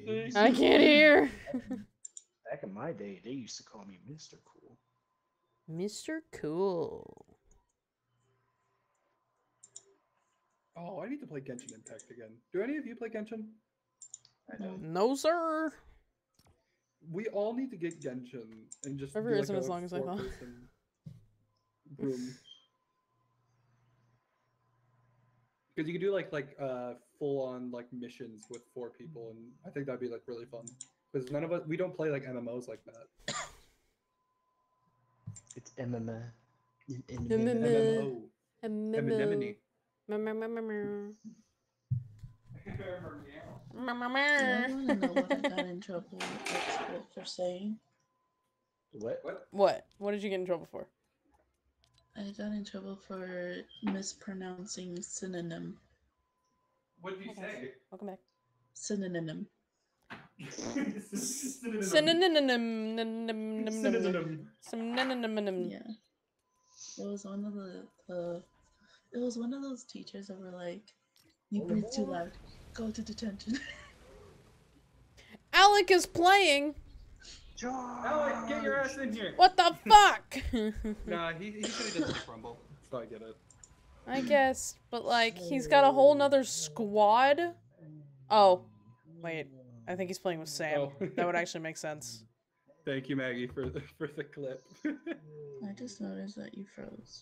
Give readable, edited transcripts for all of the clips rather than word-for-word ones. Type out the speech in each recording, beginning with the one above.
I can't hear. Back in my day, they used to call me Mr. Cool. Mr. Cool. Oh, I need to play Genshin Impact again. Do any of you play Genshin? I don't. No, sir. We all need to get Genshin and just River do like isn't a as long as I thought. 4-person room. Because you could do like full on like missions with 4 people, and I think that'd be like really fun. Because none of us, we don't play like MMOs like that. It's MMA. MMO. Anemone. I want to know what I got in trouble at school for saying. What? What? What did you get in trouble for? I got in trouble for mispronouncing synonym. What did you say? Welcome back. Synonym. Synonym. Yeah. It was one of it was one of those teachers that were like, "You breathe too loud. Go to detention." Alec is playing. Alec, get your ass in here. What the fuck? Nah, he said he doesn't crumble, so I get it. I guess, but like, he's got a whole nother squad. Oh, wait. I think he's playing with Sam. Oh. That would actually make sense. Thank you, Maggie, for the clip. I just noticed that you froze.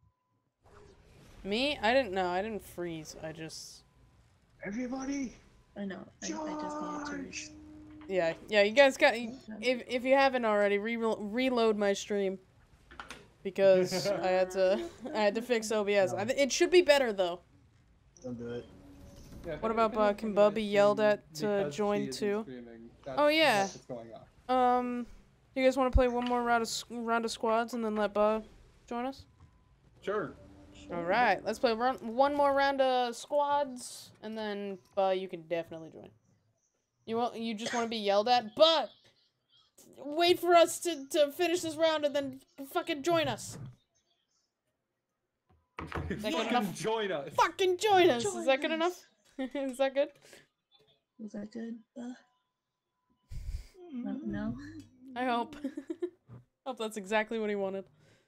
Me? I didn't know. I didn't freeze. I just... Everybody! I know. I just needed to reach. Yeah, you guys got... If you haven't already, reload my stream. Because I had to fix OBS. It should be better, though. Don't do it. Yeah, What about, can Bub be yelled at to join too? Oh, yeah. That's what's going on. You guys want to play one more round of squads and then let Bub join us? Sure. Alright, let's play one more round of squads, and then you can definitely join. You just want to be yelled at? But wait for us to finish this round and then fucking join us. Fucking join us. Fucking join us. Join Is that good us. enough? Is that good? Was that good? No. I hope. Hope that's exactly what he wanted.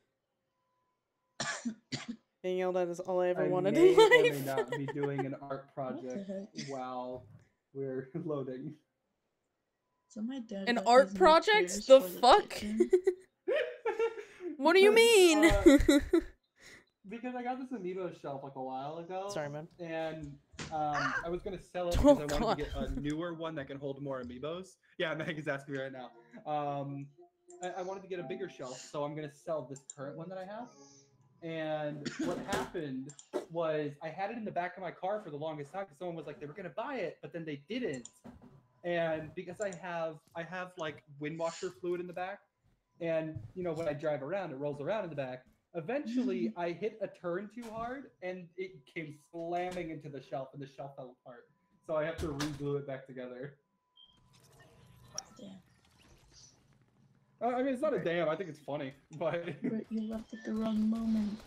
Being yelled at is all I ever wanted may in or may life. not be doing an art project heck? while we're loading. So my dad An got art these new project? chairs The for fuck? kitchen. What do you mean? Because I got this amiibo shelf like a while ago. Sorry, man. And I was gonna sell it Oh, because I wanted to God. get a newer one that can hold more amiibos. Yeah, Meg asking me right now. I wanted to get a bigger shelf, so I'm gonna sell this current one that I have. And what happened was I had it in the back of my car for the longest time because someone was like they were gonna buy it, but then they didn't. And because I have like wind washer fluid in the back, and you know when I drive around, it rolls around in the back. Eventually, I hit a turn too hard, and it came slamming into the shelf, and the shelf fell apart. So I have to re-glue it back together. Damn. I mean, it's not a damn. I think it's funny, but But you left at the wrong moment.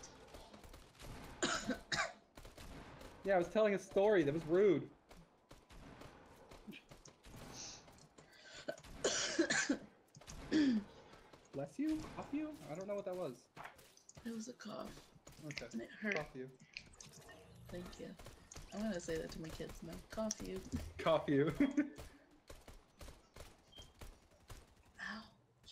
yeah, I was telling a story. That was rude. Bless you? Cough you? I don't know what that was. It was a cough, Okay. and it hurt. Cough you. Thank you. I'm gonna say that to my kids now. Cough you. Cough you. Ouch.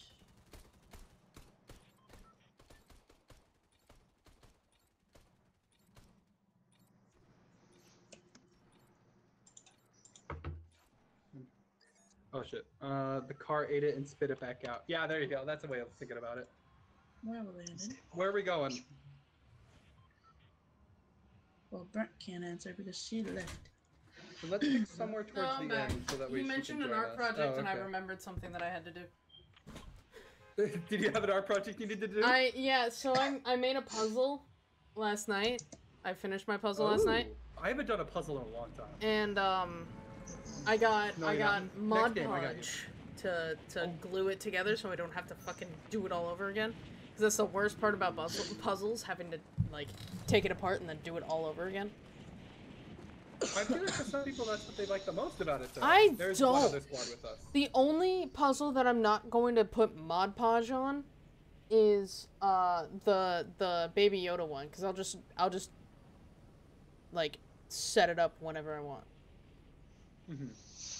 Oh shit. The car ate it and spit it back out. Yeah, there you go. That's a way of thinking about it. Where we landed? Where are we going? Well, Brent can't answer because she left. So let's pick somewhere towards the end so that we You mentioned an art project, and I remembered something that I had to do. Did you have an art project you needed to do? So I made a puzzle last night. I finished my puzzle last night, Ooh, I haven't done a puzzle in a long time. and I got No, you're not. Mod Next game, I got you. Podge to glue it together, so I don't have to fucking do it all over again. Because that's the worst part about puzzles, having to like take it apart and then do it all over again. I feel like for some people that's what they like the most about it. Though. I There's don't. one other squad with us. The only puzzle that I'm not going to put Mod Podge on is the Baby Yoda one, because I'll just like set it up whenever I want. Mm-hmm.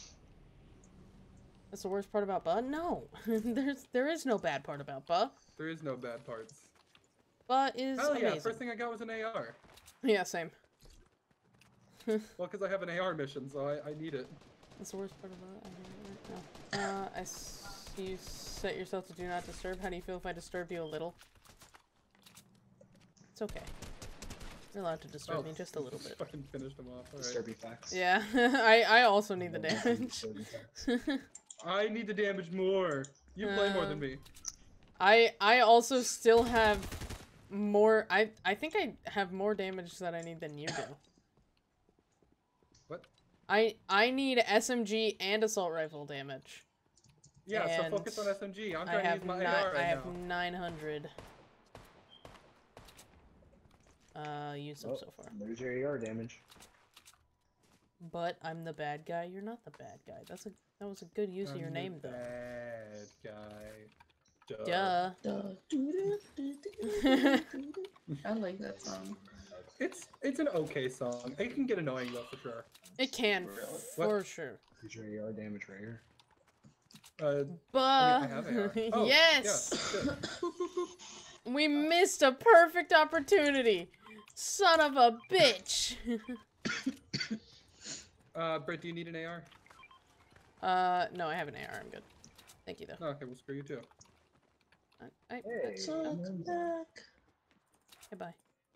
That's the worst part about Ba? No. there is no bad part about Ba. There is no bad parts. Ba is Hell yeah! amazing. First thing I got was an AR. Yeah, same. Well, because I have an AR mission, so I need it. That's the worst part about it. No. You set yourself to do not disturb. How do you feel if I disturb you a little? It's okay. You're allowed to disturb me just a little bit. Fucking finished him off. All right. Disturbing facts. Yeah, I also need the damage. Disturbing facts. I need the damage more. You play more than me. I also still have more. I think I have more damage that I need than you do. What? I need SMG and assault rifle damage. Yeah, And so focus on SMG. I'm trying to use my AR right I have now. 900. Used them Oh, so far. there's your AR damage. But I'm the bad guy. You're not the bad guy. That was a good use of your I'm name the though. Bad guy. Duh. I like that song. It's an okay song. It can get annoying though for sure. It can, What? for sure. There's your AR damage right here. But I have AR. Oh, yes, yeah, good. we missed a perfect opportunity. Son of a bitch. Britt, do you need an AR? No, I have an AR. I'm good. Thank you though. No, okay, we'll screw you too. Hey, Welcome back. Goodbye.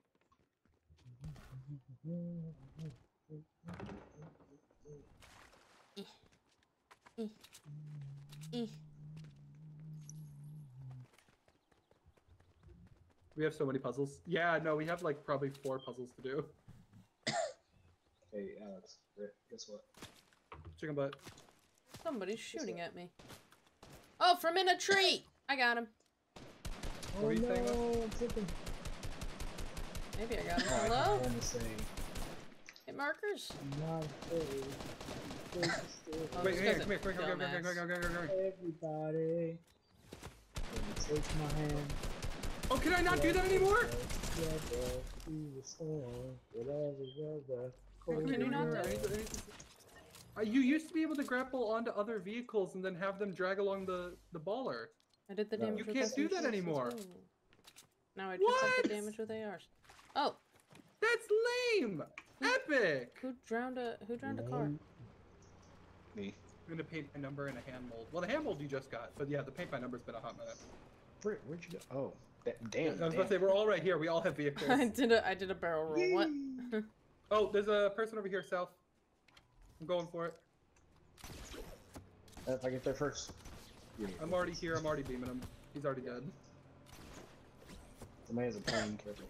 We have so many puzzles. Yeah, no, we have like probably 4 puzzles to do. Hey, Alex. Rick, guess what? Chicken butt. Somebody's shooting at me. Oh, from in a tree! I got him. What were you saying, Will? I'm tripping. Maybe I got him. Oh, I Hello? can only say, Hit markers? not afraid. Oh, Wait, this here, guy's a come here, come. Everybody, take my hand. Oh, can I not do that anymore? Can you not do it? You used to be able to grapple onto other vehicles and then have them drag along the baller. I did the No. damage You with can't do that SMGs as anymore. well. Now I just have the What? damage with ARs. Oh, That's lame! Epic! who drowned a car? Me. I'm gonna paint my number in a hand mold. Well, the hand mold you just got, but yeah, the paint my number's been a hot minute. Britt, where'd you go? Oh, damn. I was about to say, we're all right here. We all have vehicles. I did a barrel roll. What? Oh, there's a person over here, south. I'm going for it. If I get there first. I'm already here. I'm already beaming him. He's already dead. Somebody has a plane, careful.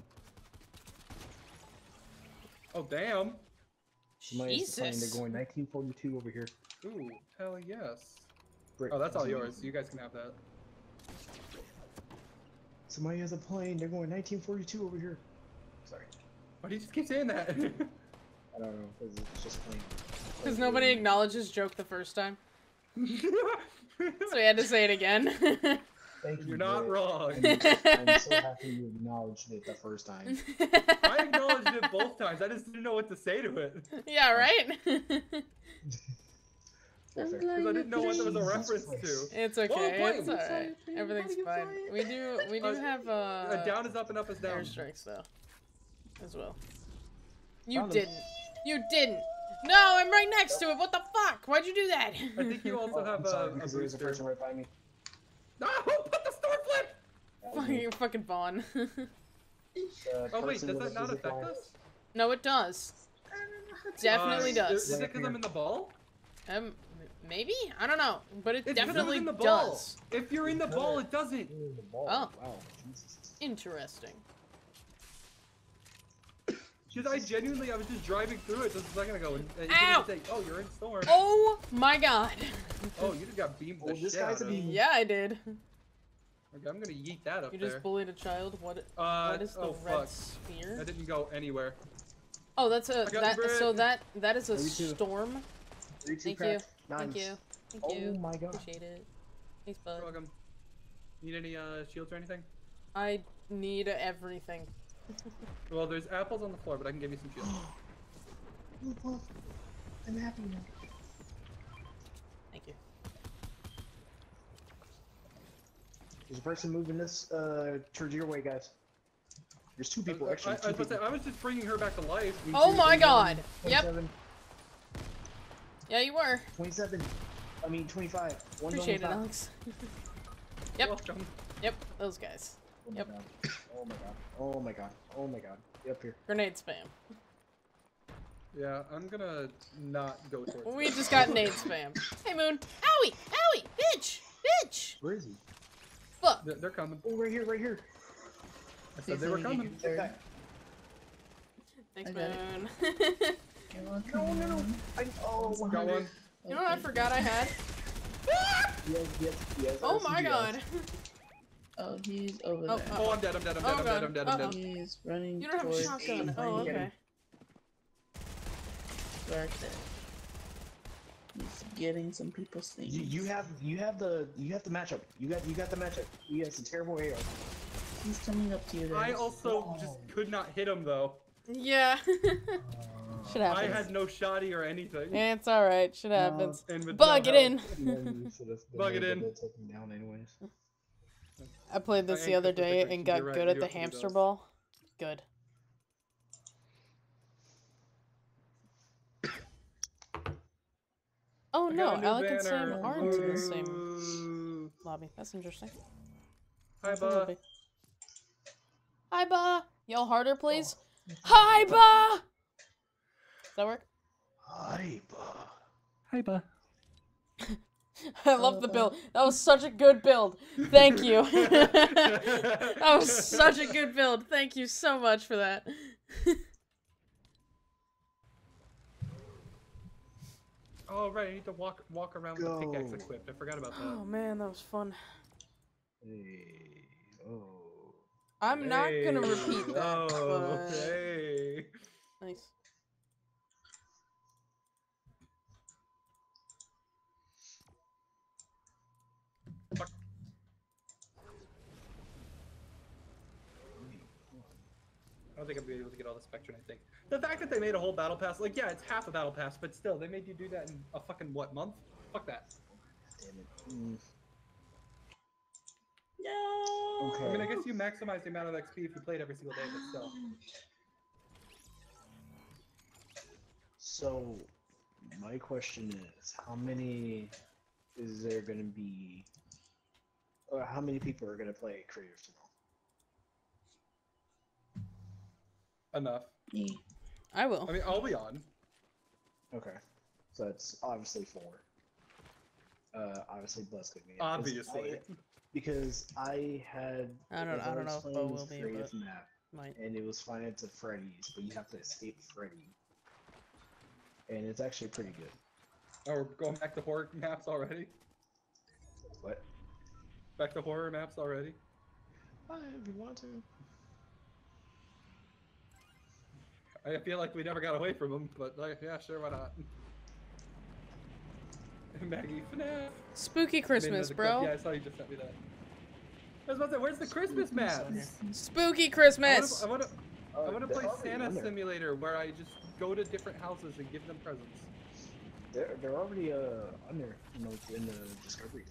Oh, damn. Somebody has a plane. They're Jesus. going 1942 over here. Ooh, hell yes. Britt, Oh, that's all somebody- yours. You guys can have that. Somebody has a plane. They're going 1942 over here. Sorry. Why do you just keep saying that? I don't know. It's just plane. Because nobody acknowledged his joke the first time. You're So we had to say it again. Thank you. not Britt. wrong. I'm so happy you acknowledged it the first time. I acknowledged it both times. I just didn't know what to say to it. Yeah, right? I'm Perfect. glad Because I didn't know what there was a Jesus reference Christ. to. It's okay. point. It's alright. Everything's fine. We do have Down is up and up is down. airstrikes though, as well. You Found 'em. didn't. You didn't. No, I'm right next to it. What the fuck? Why'd you do that? I think you also Oh, have I'm sorry, a because there was a booster. person right by me. No, put the store flip! That was me. Fucking Vaughn. The Oh wait, person does with that the not music affect line. us? No, it does. Definitely Is does. it because I'm in the ball? Maybe? I don't know, but it It's 'cause I'm definitely in the ball. does. If you're in the ball, it doesn't. Ooh, the ball. Oh. Wow. Jesus. Interesting. Because I genuinely, I was just driving through it just a second ago, and it Ow! didn't say, oh, you're in storm. Oh my god. Oh, you just got beamed the Oh, this shit guy's out a of. beam. Yeah, I did. Okay, I'm gonna yeet that up You there. just bullied a child. What? Uh, What is the oh, red fuck. sphere? That didn't go anywhere. Oh, that's a I got that. you, So Britt. that is a 32. storm. 3, 2, Thank crack. you. Nice. Thank you. Thank Oh you. my god. Appreciate it. Thanks, You're bud. welcome. Need any shields or anything? I need everything. Well, there's apples on the floor, but I can give you some shields. Oh, I'm happy now. Thank you. There's a person moving this towards your way, guys. There's 2 people actually. I was about to say, I was just bringing her back to life. Oh my god. Yep. 27, Yeah, you were. 27. I mean 25. One's Appreciate it, on the top. Alex. Yep. Welcome. Yep. Those guys. Oh my Yep. god. Oh my god. Oh my god. Oh my god. Get up here. Grenade spam. Yeah, I'm gonna not go towards We them. just got nade spam. Hey, Moon. Owie! Owie! Bitch! Bitch! Where is he? Fuck. They're coming. Oh, right here, right here. I said they were coming. Get back. Thanks, I got it. Moon. You're welcome. No, no, no. Oh, Got 100. one. You know what I forgot I had? Yes. Oh my god. Oh, he's over Oh, there. Oh, I'm dead. I'm dead. I'm dead. Oh, I'm dead. I'm dead. I'm God. dead. He's running You don't have a towards shotgun. the Oh, Get okay. him. right there. He's getting some people's things. You have the matchup. You got the matchup. You got some terrible AR. He's coming up to you there. I also just could not hit him though. Yeah. Shit I happens. had no shotty or anything. It's alright. Shit happens. And with Bug no it in. Bug it in. Take me down anyways. I played this I the ain't other Christmas day decorations, and got you're right, good we at do the have to do hamster those. ball. Good. Oh I no, got a new Alec and banner. Sam aren't in the same Ooh. lobby. That's interesting. Hi, That's a little Ba. bit- Hi, Ba. Yell harder, please. Hi, Ba. Does that work? Hi, bud. Hi, Ba. I love the build. That was such a good build. Thank you. That was such a good build. Thank you so much for that. Oh right, I need to walk around with the pickaxe Go. equipped. I forgot about that. Oh man, that was fun. Hey. Oh. I'm not gonna Hey, repeat that. Oh, but... hey. Nice. I don't think I'm gonna be able to get all the Spectrum, I think. The fact that they made a whole battle pass, like, yeah, it's half a battle pass, but still, they made you do that in a fucking, what, month? Fuck that. Damn it. Mm. No. Okay. I mean, I guess you maximize the amount of XP if you played every single day, but still. So, my question is, how many is there gonna be? Or how many people are gonna play creative tomorrow? Enough. Me. I will. I mean, I'll be on. Okay, so that's obviously 4. Obviously, Buzz could be. Obviously. Because I had. I don't was know if playing Bo this will be, creative but- map, Might. and it was Five Nights at Freddy's, but you have to escape Freddy, and it's actually pretty good. Oh, we're going back to horror maps already? What? Back to horror maps already? If you want to. I feel like we never got away from them, but like, yeah, sure, why not? Maggie, FNAF. Spooky I mean, Christmas, the- bro. Yeah, I saw you just sent me that. I was about to say, where's the Christmas maps? Spooky Christmas. I want to They're play already Santa on there. Simulator where I just go to different houses and give them presents. They're already on there, in the Discovery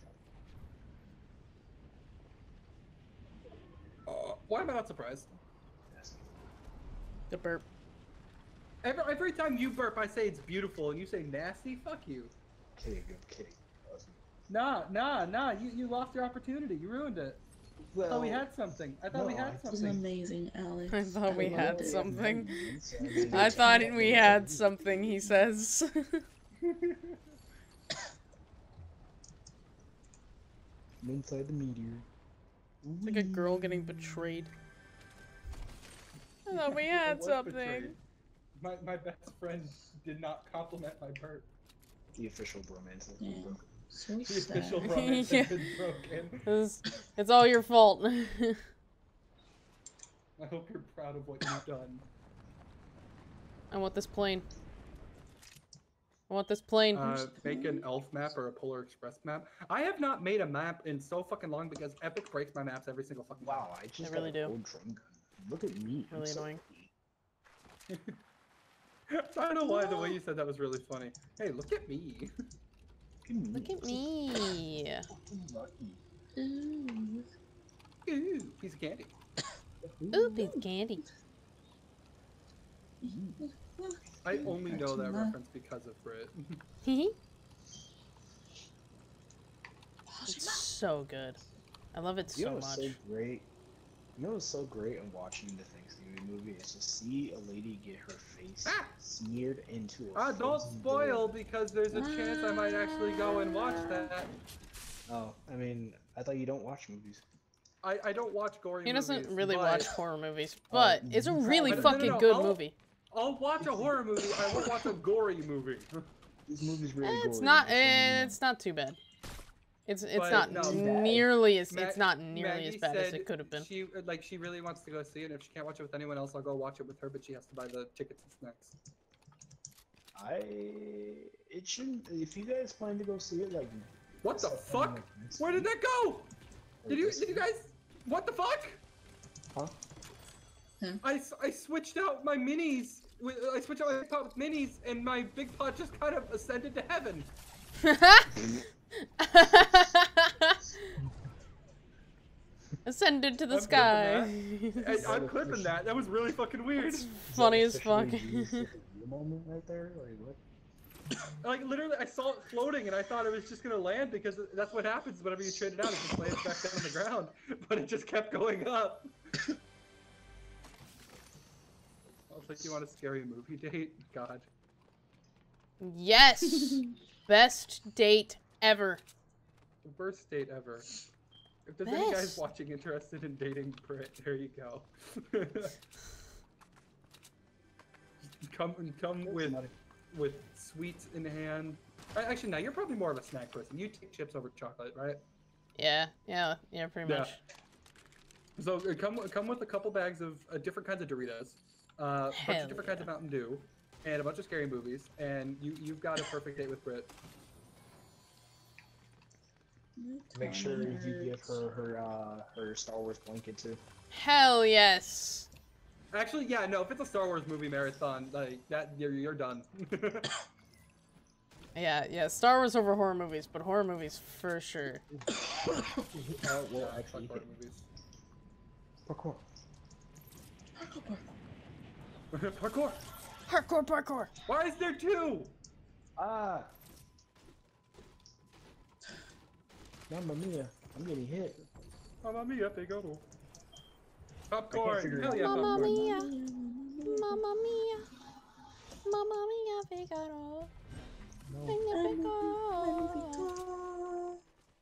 tab. Why am I not surprised? Yes. The burp. Every time you burp, I say it's beautiful, and you say nasty. Fuck you. Kidding, I'm kidding. Nah. You lost your opportunity. You ruined it. I thought we had something. I thought we no, had This was something. amazing, Alex. I thought we loved had it. something. I I thought we had something, he says. Inside the meteor. Like a girl getting betrayed. I thought we I had was something. betrayed. My best friend did not compliment my burp. The official bromance. Yeah. So The sad. official romance Yeah. has been broken. It's all your fault. I hope you're proud of what you've done. I want this plane. I want this plane. Make an elf map or a Polar Express map. I have not made a map in so fucking long because Epic breaks my maps every single fucking time. Wow, I just really got a do. gold drum gun. Look at me. I'm Really so annoying. lucky. I don't know why the way you said that was really funny. Hey, look at me. Look at me. Lucky. Ooh. Ooh, piece of candy. Ooh, piece of candy. I only know that reference because of Brit. It's so good. I love it You so know what's much. so great? You know what's so great in watching the Thanksgiving movie is to see a lady get her face smeared into a Don't frozen spoil dough. because there's a chance I might actually go and watch that. Oh, I mean, I thought you don't watch movies. I don't watch gory He movies. doesn't really but watch horror movies, but it's a you really probably- fucking No, good I'll- movie. I'll watch a horror movie. I won't watch a gory movie. This movie's really It's gory, not. just so you know. It's not too bad. It's But not no. nearly as. Ma- It's not nearly Maggie as bad as said it could have been. She really wants to go see it. And if she can't watch it with anyone else, I'll go watch it with her. But she has to buy the tickets and snacks. It shouldn't. If you guys plan to go see it, like. What the sometime, fuck? like, next Where did week, that go? or Did you this week. guys? What the fuck? Huh? I switched out my minis. I switched out my big pot with minis, and my big pot just kind of ascended to heaven. Ascended to the I'm sky. I'm clipping that. That was really fucking weird. It's Is that funny as fuck. officially used as a view moment right there? Like what? Like literally, I saw it floating, and I thought it was just gonna land because that's what happens whenever you trade it out. It just lands back down on the ground, but it just kept going up. I was like, "You want a scary movie date?" God. Yes. Best date ever. The worst date ever. If there's any guys Best. watching interested in dating Brit, there you go. come with sweets in hand. Actually, no, you're probably more of a snack person. You take chips over chocolate, right? Yeah, pretty Yeah. much. So come with a couple bags of different kinds of Doritos, a bunch Hell of different kinds of Mountain Dew, and a bunch of scary movies, and you've got a perfect date with Brit. Make sure you give her Star Wars blanket too. Hell yes. Actually, yeah, no, if it's a Star Wars movie marathon, like that, you're done. Yeah, Star Wars over horror movies, but horror movies for sure. Well, Yeah, actually, fuck horror movies. parkour. Parkour. Parkour. Why is there two? Ah. Mamma mia! I'm getting hit. Mamma mia, Figaro. figure Popcorn. it Hell out. yeah, Mamma popcorn. mia. Mamma mia. Mamma mia, Figaro. No. Magnifico.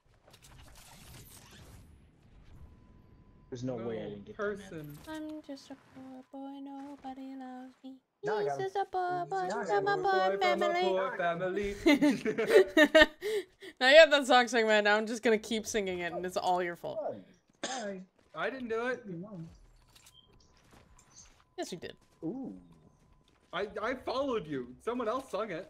There's no way I No didn't get that. person. I'm just a poor boy, nobody loves me. Now I He's got it. just a poor boy Now I from a got poor From a family. poor family. Now you have that song sung, man. Now I'm just gonna keep singing it, and it's all your fault. Hi. I didn't do it. Yes, you did. Ooh. I followed you. Someone else sung it.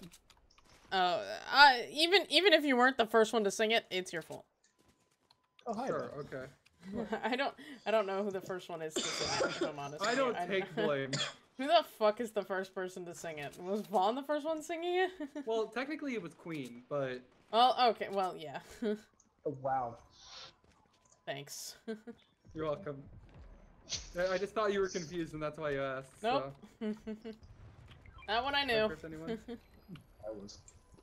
Even if you weren't the first one to sing it, it's your fault. Oh hi. Sure, there. okay. I don't know who the first one is to sing it, if I'm honest. I with you. don't take blame. Who the fuck is the first person to sing it? Was Vaughn the first one singing it? Well, technically it was Queen, but Well, okay, well, yeah. Oh wow. Thanks. you're welcome. I just thought you were confused, and that's why you asked. Nope. That one I So. knew. Chris, anyone? I was.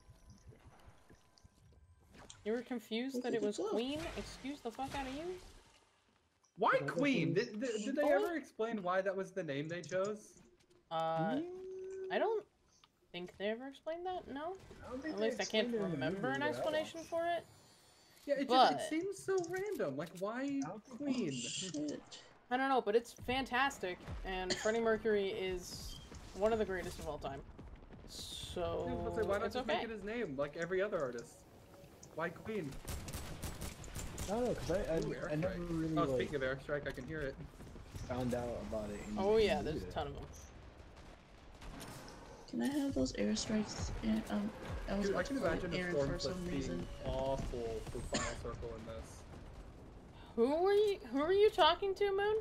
You were confused that it was Queen? Excuse the fuck out of you? Why That Queen? doesn't- Did they ever explain why that was the name they chose? I don't think they ever explained that, no? I don't think At they least I can't explained it in the remember an movie that I explanation watched. for it. Yeah, it But- seems so random. Like, why I don't think- Queen? Shit. I don't know, but it's fantastic, and Freddie Mercury is one of the greatest of all time. I So, was gonna say, why not it's just okay. make it his name, like every other artist? Why Queen? I don't know, cause Ooh, I never Airstrike. really Oh, like, speaking of Airstrike, I can hear it. found out about it. In Oh the yeah, movie there's a that- ton of them. Can I have those airstrikes? And I was Dude, I about to can call imagine it a Aaron for Stormcloak some being reason. awful for Final Circle in this. Who are you talking to, Moon?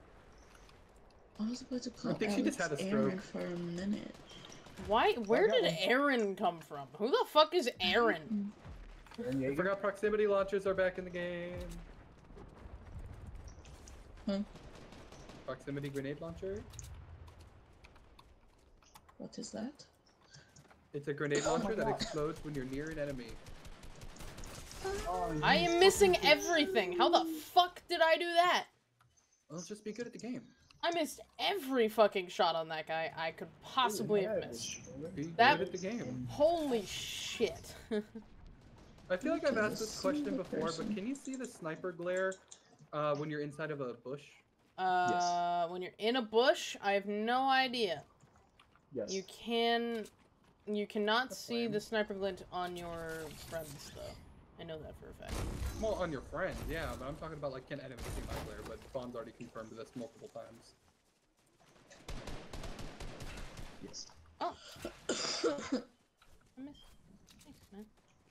I was about to call think she just Alex had a Aaron stroke. for a minute. Why? Where got did one. Aaron come from? Who the fuck is Aaron? Aaron I Yeager? forgot proximity launchers are back in the game. Huh? Proximity grenade launcher. What is that? It's a grenade launcher that explodes when you're near an enemy. Oh, I you am missing fucking- everything. How the fuck did I do that? Well, just be good at the game. I missed every fucking shot on that guy I could possibly have missed. Be That- good at the game. Holy shit. I feel like I've Okay, asked this let's question see the before, but person. can you see the sniper glare when you're inside of a bush? When you're in a bush, I have no idea. Yes. You cannot That's see lame. the sniper glint on your friends, though. I know that for a fact. Well, on your friends, yeah, but I'm talking about like can enemies see my glare, but Fawn's already confirmed this multiple times. Yes. Oh. I missed. Thanks, man.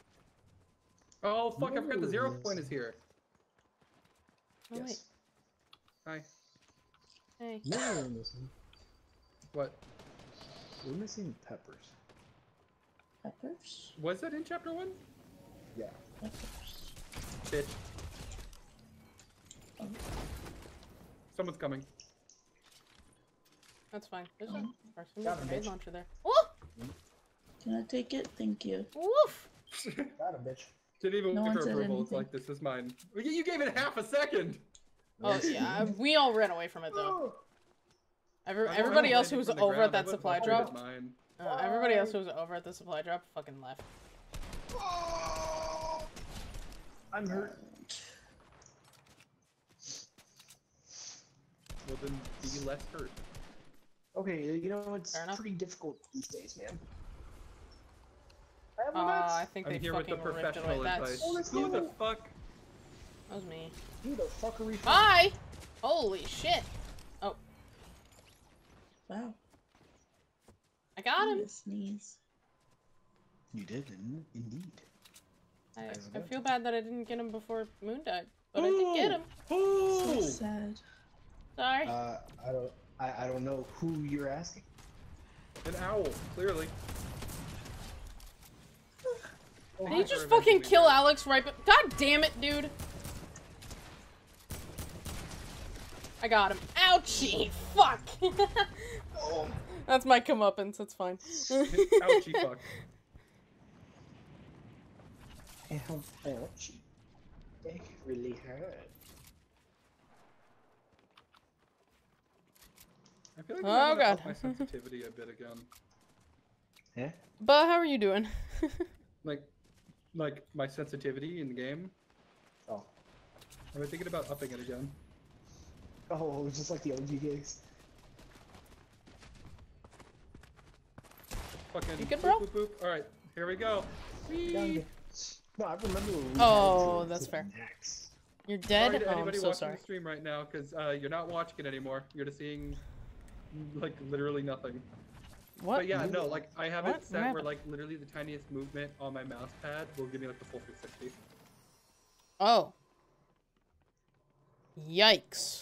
Oh fuck, I forgot the 0 Yes. point is here. Oh, wait. Yes. Hi. Hey. No, we're missing. What? We're missing peppers. Peppers? Was that in chapter 1? Yeah. Peppers. Bitch. Oh. Someone's coming. That's fine. There's a person Got with a him, grenade bitch. launcher there. Woo! Can I take it? Thank you. Woof! Got him, bitch. Didn't even No give one her said approval. It's anything. like, this is mine. You gave it half a second! Oh, yeah. We all ran away from it, though. I don't Everybody have else who anything was from the over ground. at that I would've supply left it drop. as mine. Everybody else who was over at the supply drop fucking left. I'm hurt. Well then, be less hurt. Okay, you know, it's Fair enough. pretty difficult these days, man. I have nuts. I think I'm they here with the fucking ripped it away. professional That's... advice. Oh, let's Who the go. fuck? That was me. Who the fuck are we? Hi! Holy shit! Oh, Wow. I got him! Sneeze. You did, indeed. I feel bad that I didn't get him before Moon died, but I did get him. So Oh! sad. Sorry. I don't know who you're asking. An owl, clearly. Did he just fucking kill Alex right but God damn it, dude! I got him. Ouchie! Fuck! That's my comeuppance, it's fine. Ouchie fuck. Ouchie. That really hurt. I feel like Oh, I'm gonna God. up my sensitivity a bit again. Yeah? But how are you doing? Like my sensitivity in the game. Oh. I've been thinking about upping it again. Oh, it's just like the OG days. Fucking You good, boop, bro? boop, boop. Alright, here we go. Whee! No, I remember when we Oh, had that's to fair. max. You're Sorry dead? to Oh, I'm anybody so watching sorry. the stream right now, because you're not watching it anymore. You're just seeing, like, literally nothing. What? But yeah, no, like, I have What? it set What where, happened? like, literally the tiniest movement on my mouse pad will give me, like, the full 360. Oh. Yikes.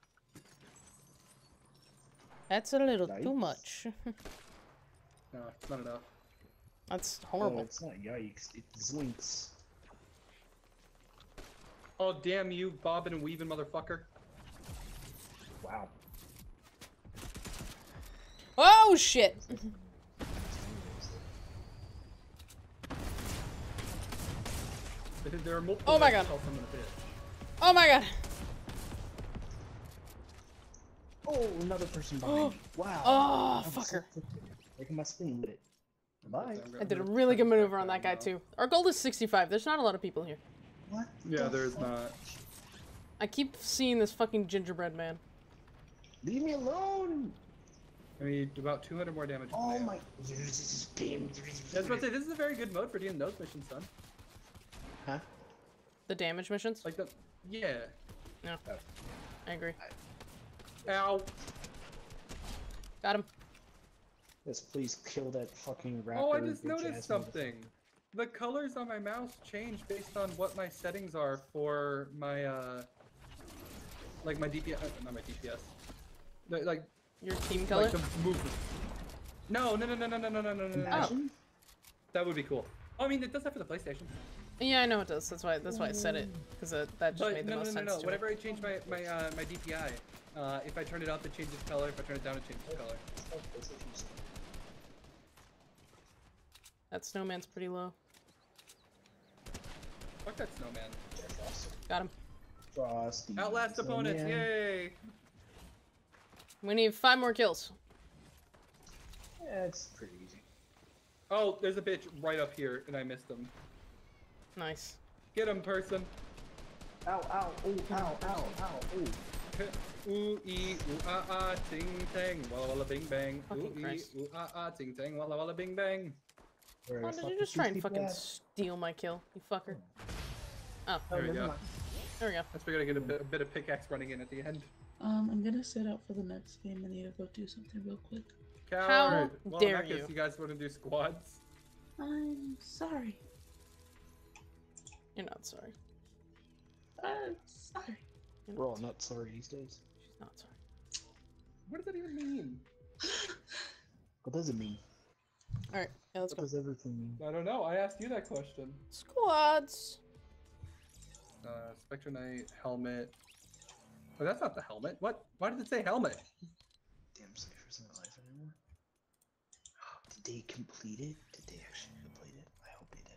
That's a little too Yikes. much. No, it's not enough. That's Oh, horrible. it's not yikes, it's zoinks. Oh, damn you, bobbing and weaving motherfucker. Wow. Oh, shit! There are multiple Oh my ways to God. tell someone a bitch. Oh my god! Oh, another person behind me. Wow. Oh, I'm so fucker. quick. Making my spin with it. Bye. I did a really good maneuver on that guy, too. Our goal is 65. There's not a lot of people here. What? Yeah, the there's fuck? not. I keep seeing this fucking gingerbread man. Leave me alone! I mean, about 200 more damage. Oh per my. This game. I was about to say, this is a very good mode for doing those missions, son. Huh? The damage missions? Like the, yeah. No. Oh. I agree. Ow. Got him. Yes, please kill that fucking raptor. Oh, I just bitch noticed ass something. The colors on my mouse change based on what my settings are for my like my DPS, not my DPS. Like Your team color? like the movement. No. Imagine? That would be cool. Oh, I mean, it does that for the PlayStation. Yeah, I know it does. That's why I said it, because that just But made the most sense to me. Whenever I change my DPI, if I turn it up, it changes color. If I turn it down, it changes color. That snowman's pretty low. Fuck that snowman. Got him. Frosty. Outlast opponents, Snowman. yay! We need 5 more kills. Yeah, it's pretty easy. Oh, there's a bitch right up here, and I missed him. Nice. Get him, person. Ow, ow, ooh, ow, ow, ow, ooh. Ooh ee ooh ah ah ting tang walla walla bing bang. Fucking Ooh ee Christ. ooh ah ah ting tang walla walla bing bang. Where Oh, the did fuck you is just try these and people fucking at? steal my kill, you fucker? Oh, Oh, There we never go. mind. there we go. I figured I'd get a bit of pickaxe running in at the end. I'm gonna sit out for the next game. I need to go do something real quick. Coward. Well, dare in that case, you. you guys want to do squads? I'm sorry. You're not sorry. I'm sorry. You're We're not all sorry. not sorry these days. She's not sorry. What does that even mean? What does it mean? Alright, yeah, let's What go. does everything mean? I don't know. I asked you that question. Squads! Spectre Knight, helmet. Oh, that's not the helmet. What? Why did it say helmet? Damn ciphers not alive anymore. Did they complete it? Did they actually complete it? I hope they did.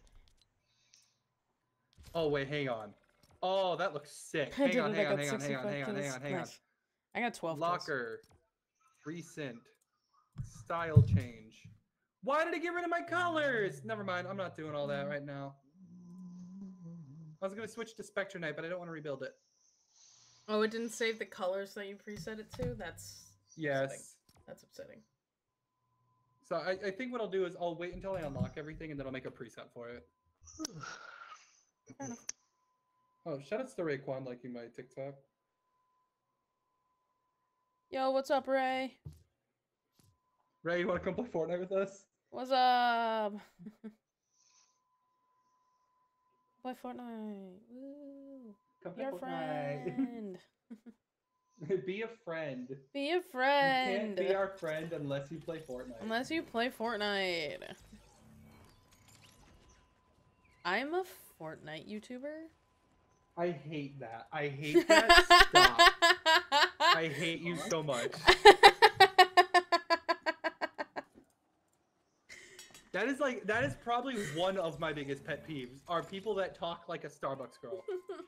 Oh wait, hang on. Oh, that looks sick. I Hang did on, it, hang I on, got hang on, hang on, 65 hang on, kills. hang on, hang on. Nice. I got 12 kills. Locker. Recent. Style change. Why did it get rid of my colors? Never mind. I'm not doing all that right now. I was gonna switch to Spectre Knight, but I don't want to rebuild it. Oh, it didn't save the colors that you preset it to? That's Yes. upsetting. That's upsetting. So I think what I'll do is I'll wait until I unlock everything and then I'll make a preset for it. Fair enough. Oh, shout outs to Raekwon liking my TikTok. Yo, what's up, Ray? Ray, you want to come play Fortnite with us? What's up? Play Fortnite. Woo. Come play Your Fortnite. friend. Be a friend. Be a You friend. can't be our friend unless you play Fortnite. Unless you play Fortnite. I'm a Fortnite YouTuber. I hate that. I hate that. Stop. I hate you so much. That is probably one of my biggest pet peeves are people that talk like a Starbucks girl.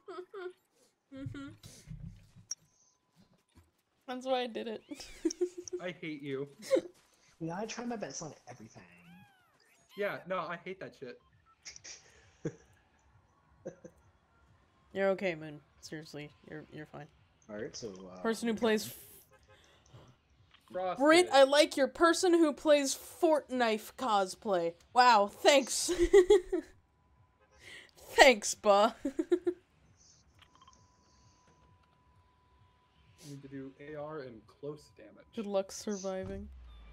That's why I did it. I hate you. Yeah, I try my best on everything. Yeah, no, I hate that shit. You're okay, Moon. Seriously, you're fine. Alright, so Person who plays Frosted. Brent, I like your person who plays Fortnite cosplay. Wow, thanks. Thanks, buh. Need to do AR and close damage. Good luck surviving.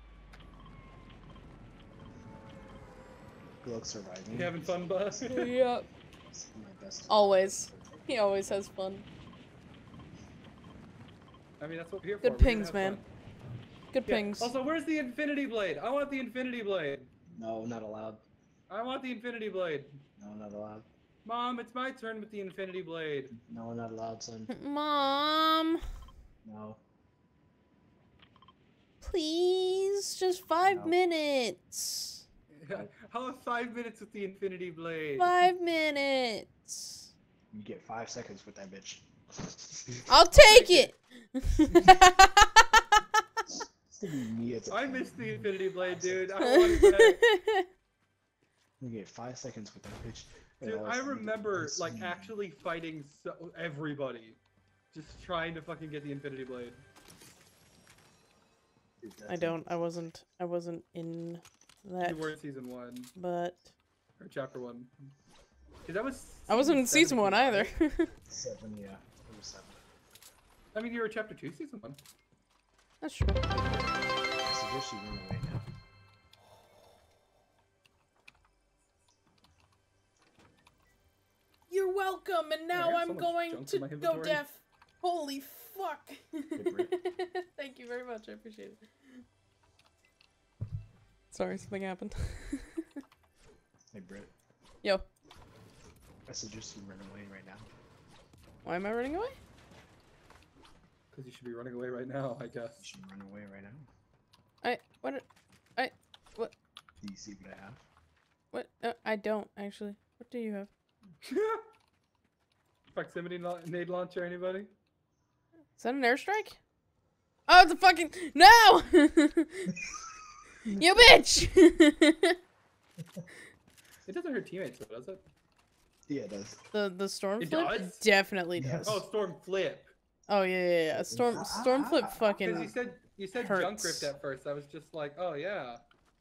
good luck surviving. You having fun, bud? Yep. It's my best. Always. He always has fun. I mean, that's what we're here for. Good We're gonna pings, have man. fun. Good Yeah. pings. Also, where's the Infinity Blade? I want the Infinity Blade. No, not allowed. I want the Infinity Blade. No, not allowed. Mom, it's my turn with the Infinity Blade. No, not allowed, son. Mom, No. please, just 5 No. minutes. How about 5 minutes with the Infinity Blade? 5 minutes. You get 5 seconds with that bitch. I'll take it. It's gonna be me as a I fan. missed the Infinity Blade, dude. I wanted that. You get 5 seconds with that bitch. and Dude, all I of a sudden, remember it's like me. actually fighting everybody, just trying to fucking get the Infinity Blade. Dude, I that's don't. I wasn't in that. You were in season 1 But or chapter 1. 'Cause that was. I wasn't in season 1 either. 7, yeah. It was 7. I mean, you were chapter 2, season 1. That's true. I suggest you run away now. welcome, and I now have I'm so much going junk to in my go inventory. deaf. Holy fuck. Britt. Thank you very much, I appreciate it. Sorry, something happened. Hey, Britt. Yo, I suggest you run away right now. why am I running away? Because you should be running away right now, I You guess. should run away right now. Do you see what I have? What? I don't, actually. What do you have? Proximity nade launcher, anybody? Is that an airstrike? Oh, it's a fucking— No! You bitch! It doesn't hurt teammates, though, does it? Yeah, it does. the storm It flip does? definitely Yes. does. Oh, storm flip. Oh yeah. Storm flip Because fucking. you said junk hurts. ripped at first. I was just like, oh yeah.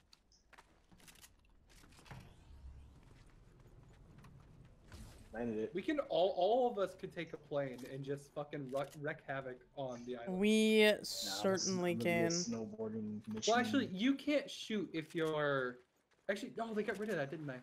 Landed it. We can all of us could take a plane and just fucking wreak havoc on the island. We Now, certainly this is gonna be a can. snowboarding mission. Well, actually, you can't shoot if you're. Actually, no, they got rid of that, didn't they?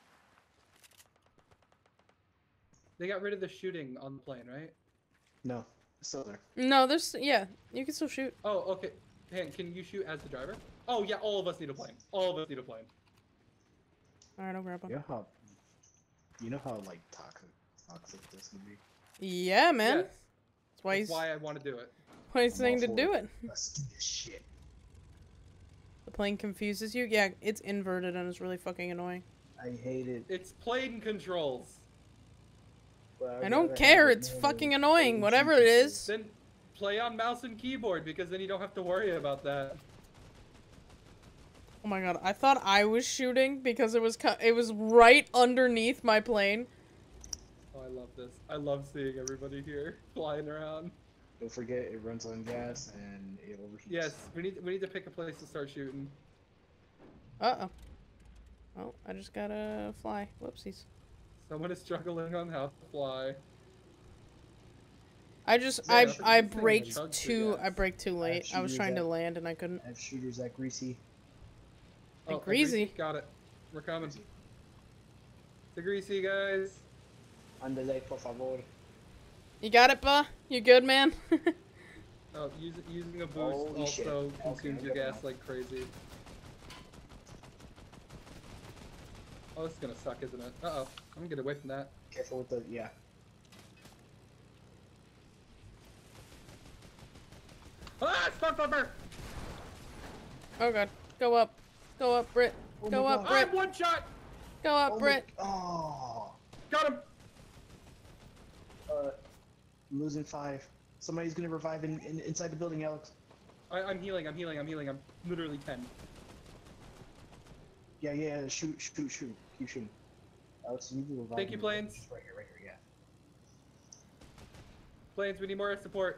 They got rid of the shooting on the plane, right? No, it's still there. No, there's— yeah. You can still shoot. Oh, okay. Han, can you shoot as the driver? Oh yeah, all of us need a plane. All of us need a plane. All right, I'll grab one. You know how like toxic this can be. Yeah, man. Yes. That's why That's he's why I want to do it. why he's I'm all saying to for do it. Let's do this shit. The plane confuses you. Yeah, it's inverted and it's really fucking annoying. I hate it. It's plane controls. But I I'd don't rather care. have it It's manually fucking annoying. than Whatever it controls. is. Then play on mouse and keyboard because then you don't have to worry about that. Oh my god, I thought I was shooting because it was right underneath my plane. Oh, I love this. I love seeing everybody here flying around. Don't forget it runs on gas and it overheats. Yes, we need to pick a place to start shooting. Uh-oh. Well, I just gotta fly. Whoopsies. Someone is struggling on how to fly. I just— Yeah, I that's a I good thing, braked chug too— gas. I braked too late. I was shooters trying to at- land and I couldn't. I have shooters at Greasy. Hey, Oh, Greasy. Got it. We're coming. The Greasy guys. Andale, por favor. You got it, bah? You good, man? Oh, using a boost Holy shit. also Okay, consumes I'm your good gas now. like crazy. Oh, this is gonna suck, isn't it? Uh-oh. I'm gonna get away from that. Careful with the yeah. Ah, spark bumper! Oh god. Go up. Go up, Brit. Oh Go my up, God. Brit. I'm one shot! Go up, Oh my- Brit. Oh, Got him! losing 5. Somebody's gonna revive inside the building, Alex. I'm healing, I'm literally 10. Yeah, shoot. Keep shooting. Alex, you need to revive. Thank you, me. planes. Just right here, yeah. Planes, we need more support.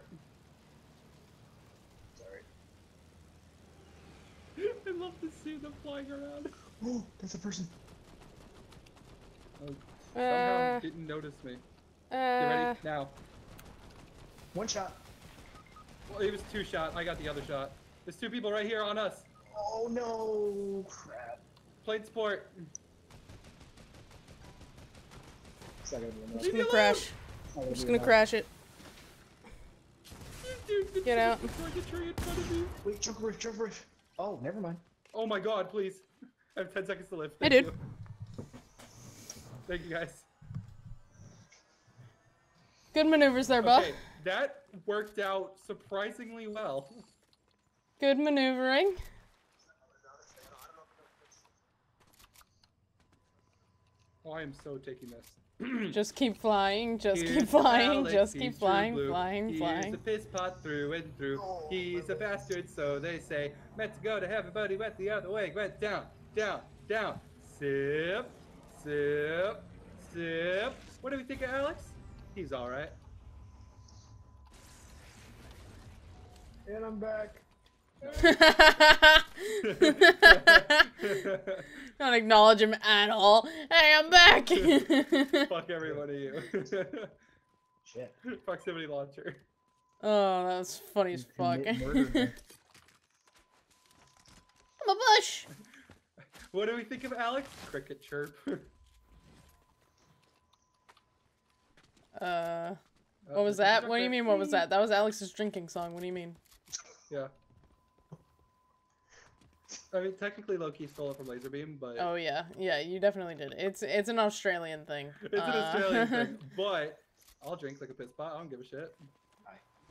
Sorry. I love to see them flying around. Oh, that's a person. Oh, somehow Uh, didn't notice me. You ready? Now. One shot. Well, it was 2 shot. I got the other shot. There's 2 people right here on us. Oh no, crap. Plane support. It's not gonna be I'm enough. just Leave gonna me crash. It's not I'm just be gonna enough. crash it. Dude, Get out. Like a tree in front of me. Wait, jump riff. Oh, never mind. Oh my god, please. I have 10 seconds to live. Hey, Thank dude. you. Thank you, guys. Good maneuvers there, Buff. Okay, that worked out surprisingly well. Good maneuvering. Oh, I am so taking this. Just keep flying. Just Here's keep flying. Alex, Just he's keep true flying. blue. Flying. He's Flying. a piss pot through and through. Oh, He's a bastard, so they say. Meant to go to heaven, but he went the other way. Went down, down, down. Sip, sip, sip. What do we think of Alex? He's all right. And I'm back. Don't acknowledge him at all. Hey, I'm back. Fuck every one of you. Shit. Proximity launcher. Oh, that's funny as fuck. Commit murder, man. I'm a bush. What do we think of Alex? Cricket chirp. What was that? What do you mean, what was that? That was Alex's drinking song. What do you mean? Yeah. I mean, technically, Loki stole it from Laserbeam, but Oh, yeah. Yeah, you definitely did. It's an Australian thing. it's an Australian thing. But I'll drink like a piss pot. I don't give a shit. Aye.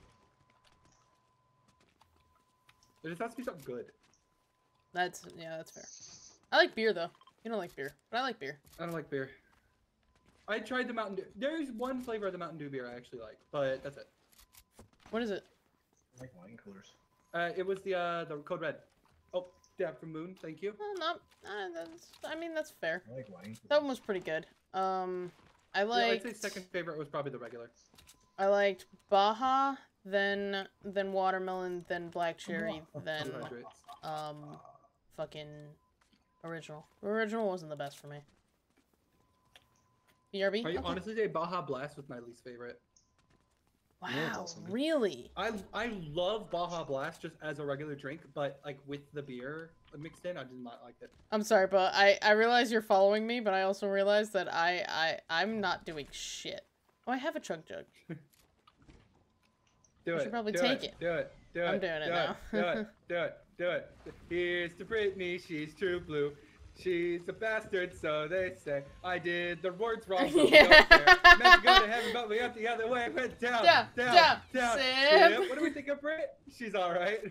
It just has to be something good. That's fair. I like beer, though. You don't like beer, but I like beer. I don't like beer. I tried the Mountain Dew. There's one flavor of the Mountain Dew beer I actually like, but that's it. What is it? I like wine coolers. It was the Code Red. Oh, Dab from Moon, thank you. Well, not. I mean, that's fair. I like wine coolers. That one was pretty good. I Yeah, I'd liked. say second favorite was probably the regular. I liked Baja, then watermelon, then black cherry, then Hydrates. fucking original. Original wasn't the best for me. BRB? I Okay. honestly say Baja Blast was my least favorite. Wow, Yeah, it's awesome. really? I love Baja Blast just as a regular drink, but like with the beer mixed in, I did not like it. I'm sorry, but I realize you're following me, but I also realize that I'm not doing shit. Oh, I have a chug jug. Do I it. should probably do take it. it. Do it. Do it. I'm doing it do now. Do it. Do it. Do it. Here's to Britney. She's true blue. She's a bastard, so they say. I did the words wrong, but we don't care. Meant to go to heaven, but we went the other way. Went down, Down, down. Sip. What do we think of Brit? She's all right.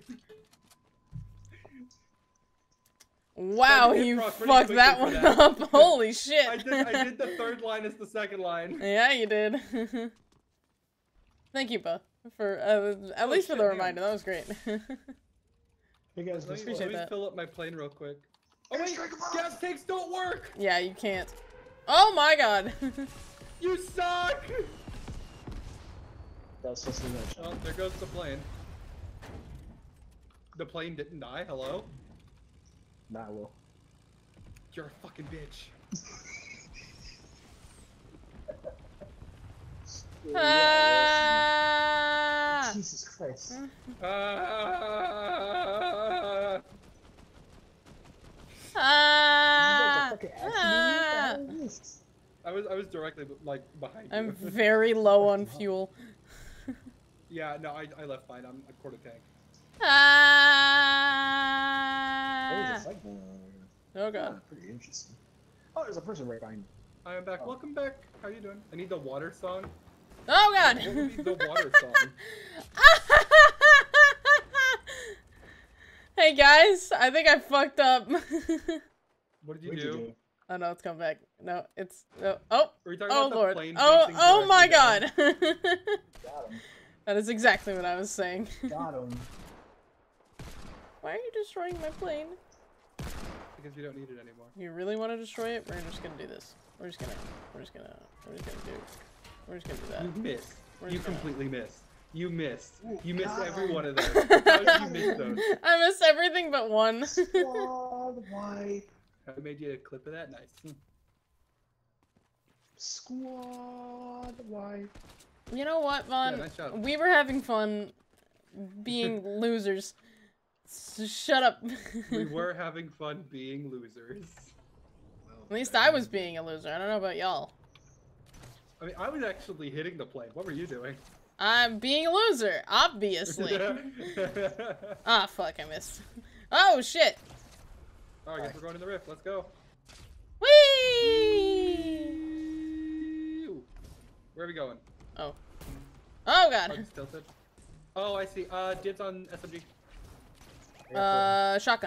Wow, I did you proc pretty fucked quickly that for one that. up. Holy shit. I did the third line as the second line. Yeah, you did. Thank you, Bo, for at least for shit, the hang on. reminder. That was great. Hey guys, Let me, Appreciate let me that. fill up my plane real quick. Oh wait, gas tanks don't work. Yeah, you can't. Oh my god. You suck. that's supposed to be that Oh, there goes the plane. The plane didn't die. Hello? Nah, will. You're a fucking bitch. Ah! Jesus Christ. Ah! Ah! Fucking Ah! I was directly like behind you. I'm very low on fuel. Yeah, no, I left fine. I'm a quarter tank. Ah! Oh god. Pretty interesting. Oh, there's a person right behind me. I am back. Oh. Welcome back. How you doing? I need the water song. Oh god. What would be the water song? Hey guys, I think I fucked up. What did you What'd do? Oh no, it's come back. No, it's oh. Were you talking Oh about the lord. plane Oh facing oh my directly god. down? Got him. That is exactly what I was saying. Got him. Why are you destroying my plane? Because we don't need it anymore. You really want to destroy it? We're just gonna do this. We're just gonna do that. You missed. We're You just gonna- completely missed. You missed. Oh, You missed God. every one of those. How did you miss those? I missed everything but one. Squad wipe. I made you a clip of that. Nice. Squad wipe. You know what, Vaughn? Yeah, nice job. We were having fun being losers. So shut up. We were having fun being losers. At least I was being a loser. I don't know about y'all. I mean, I was actually hitting the plane. What were you doing? I'm being a loser, obviously. Ah, fuck, I missed. Oh, shit. Oh, I guess we're going to the rift. Let's go. Whee! Where are we going? Oh. Oh, Oh, God. just tilted. Oh, I see. Dibs on SMG. Shotgun.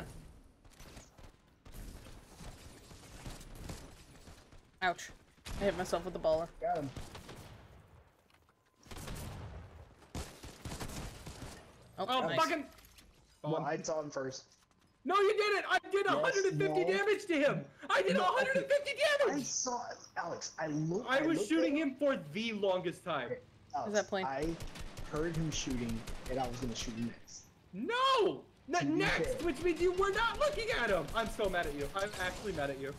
Ouch. I hit myself with the baller. Got him. Oh, nice. fucking! Well, I saw him first. No, you didn't! I did 150 no. damage to him! I did No, 150 I damage! saw Alex. I looked. I was looked shooting at him for the longest time. Alex, that plane? I heard him shooting, and I was gonna shoot him next. No! Not To be next, fair. which means you were not looking at him! I'm so mad at you. I'm actually mad at you.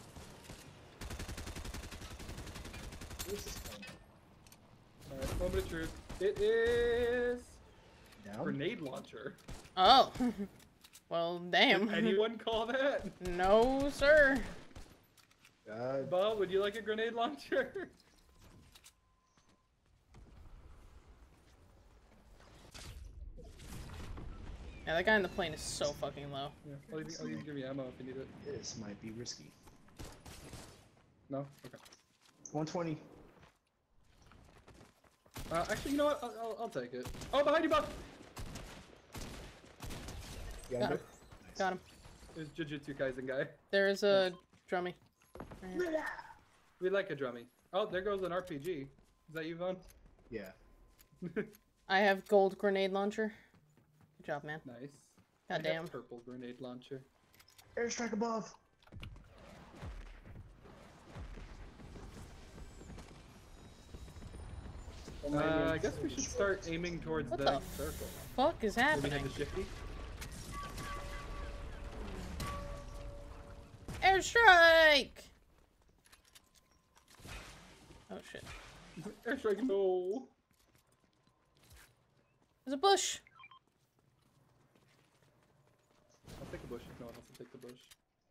Where's this plane? Alright, moment of truth. It is... Down. Grenade launcher. Oh. Well, damn. Did anyone call that? No, sir. God. Bob, would you like a grenade launcher? Yeah, that guy in the plane is so fucking low. Yeah, I'll even give you ammo if you need it. This might be risky. No? Okay. 120. Actually, you know what? I'll take it. Oh, behind you, Buff! You Got got him. Got him. There's Jujutsu Kaisen guy. There is a drummy. Right here. We like a drummy. Oh, there goes an RPG. Is that you, Vaughn? Yeah. I have gold grenade launcher. Good job, man. Nice. God I have damn. purple grenade launcher. Airstrike above. I guess we should start aiming towards What the the circle. Fuck is Maybe happening? hit the shifty. Airstrike! Oh shit. Airstrike, no. There's a bush. I'll take the bush if no one else will take the bush.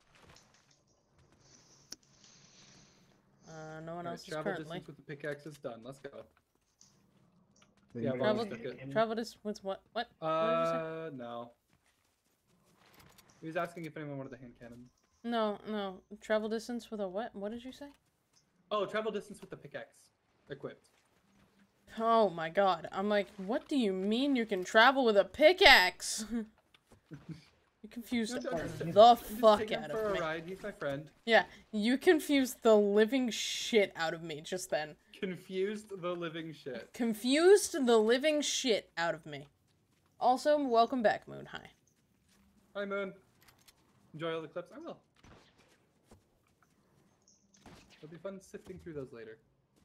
No one Alright, else is travel currently. distance with the pickaxe is done. Let's go. Yeah, well, Travel, took it. travel distance with what? What? What did you say? No. He was asking if anyone wanted the hand cannon. No, no. Travel distance with a what? What did you say? Oh, travel distance with the pickaxe equipped. Oh my god. I'm like, what do you mean you can travel with a pickaxe? You confused I'm just the fuck taking him out for of a me. ride. He's my friend. Yeah, you confused the living shit out of me just then. Confused the living shit. Confused the living shit out of me. Also, welcome back, Moon. Hi. Hi, Moon. Enjoy all the clips? I will. It'll be fun sifting through those later.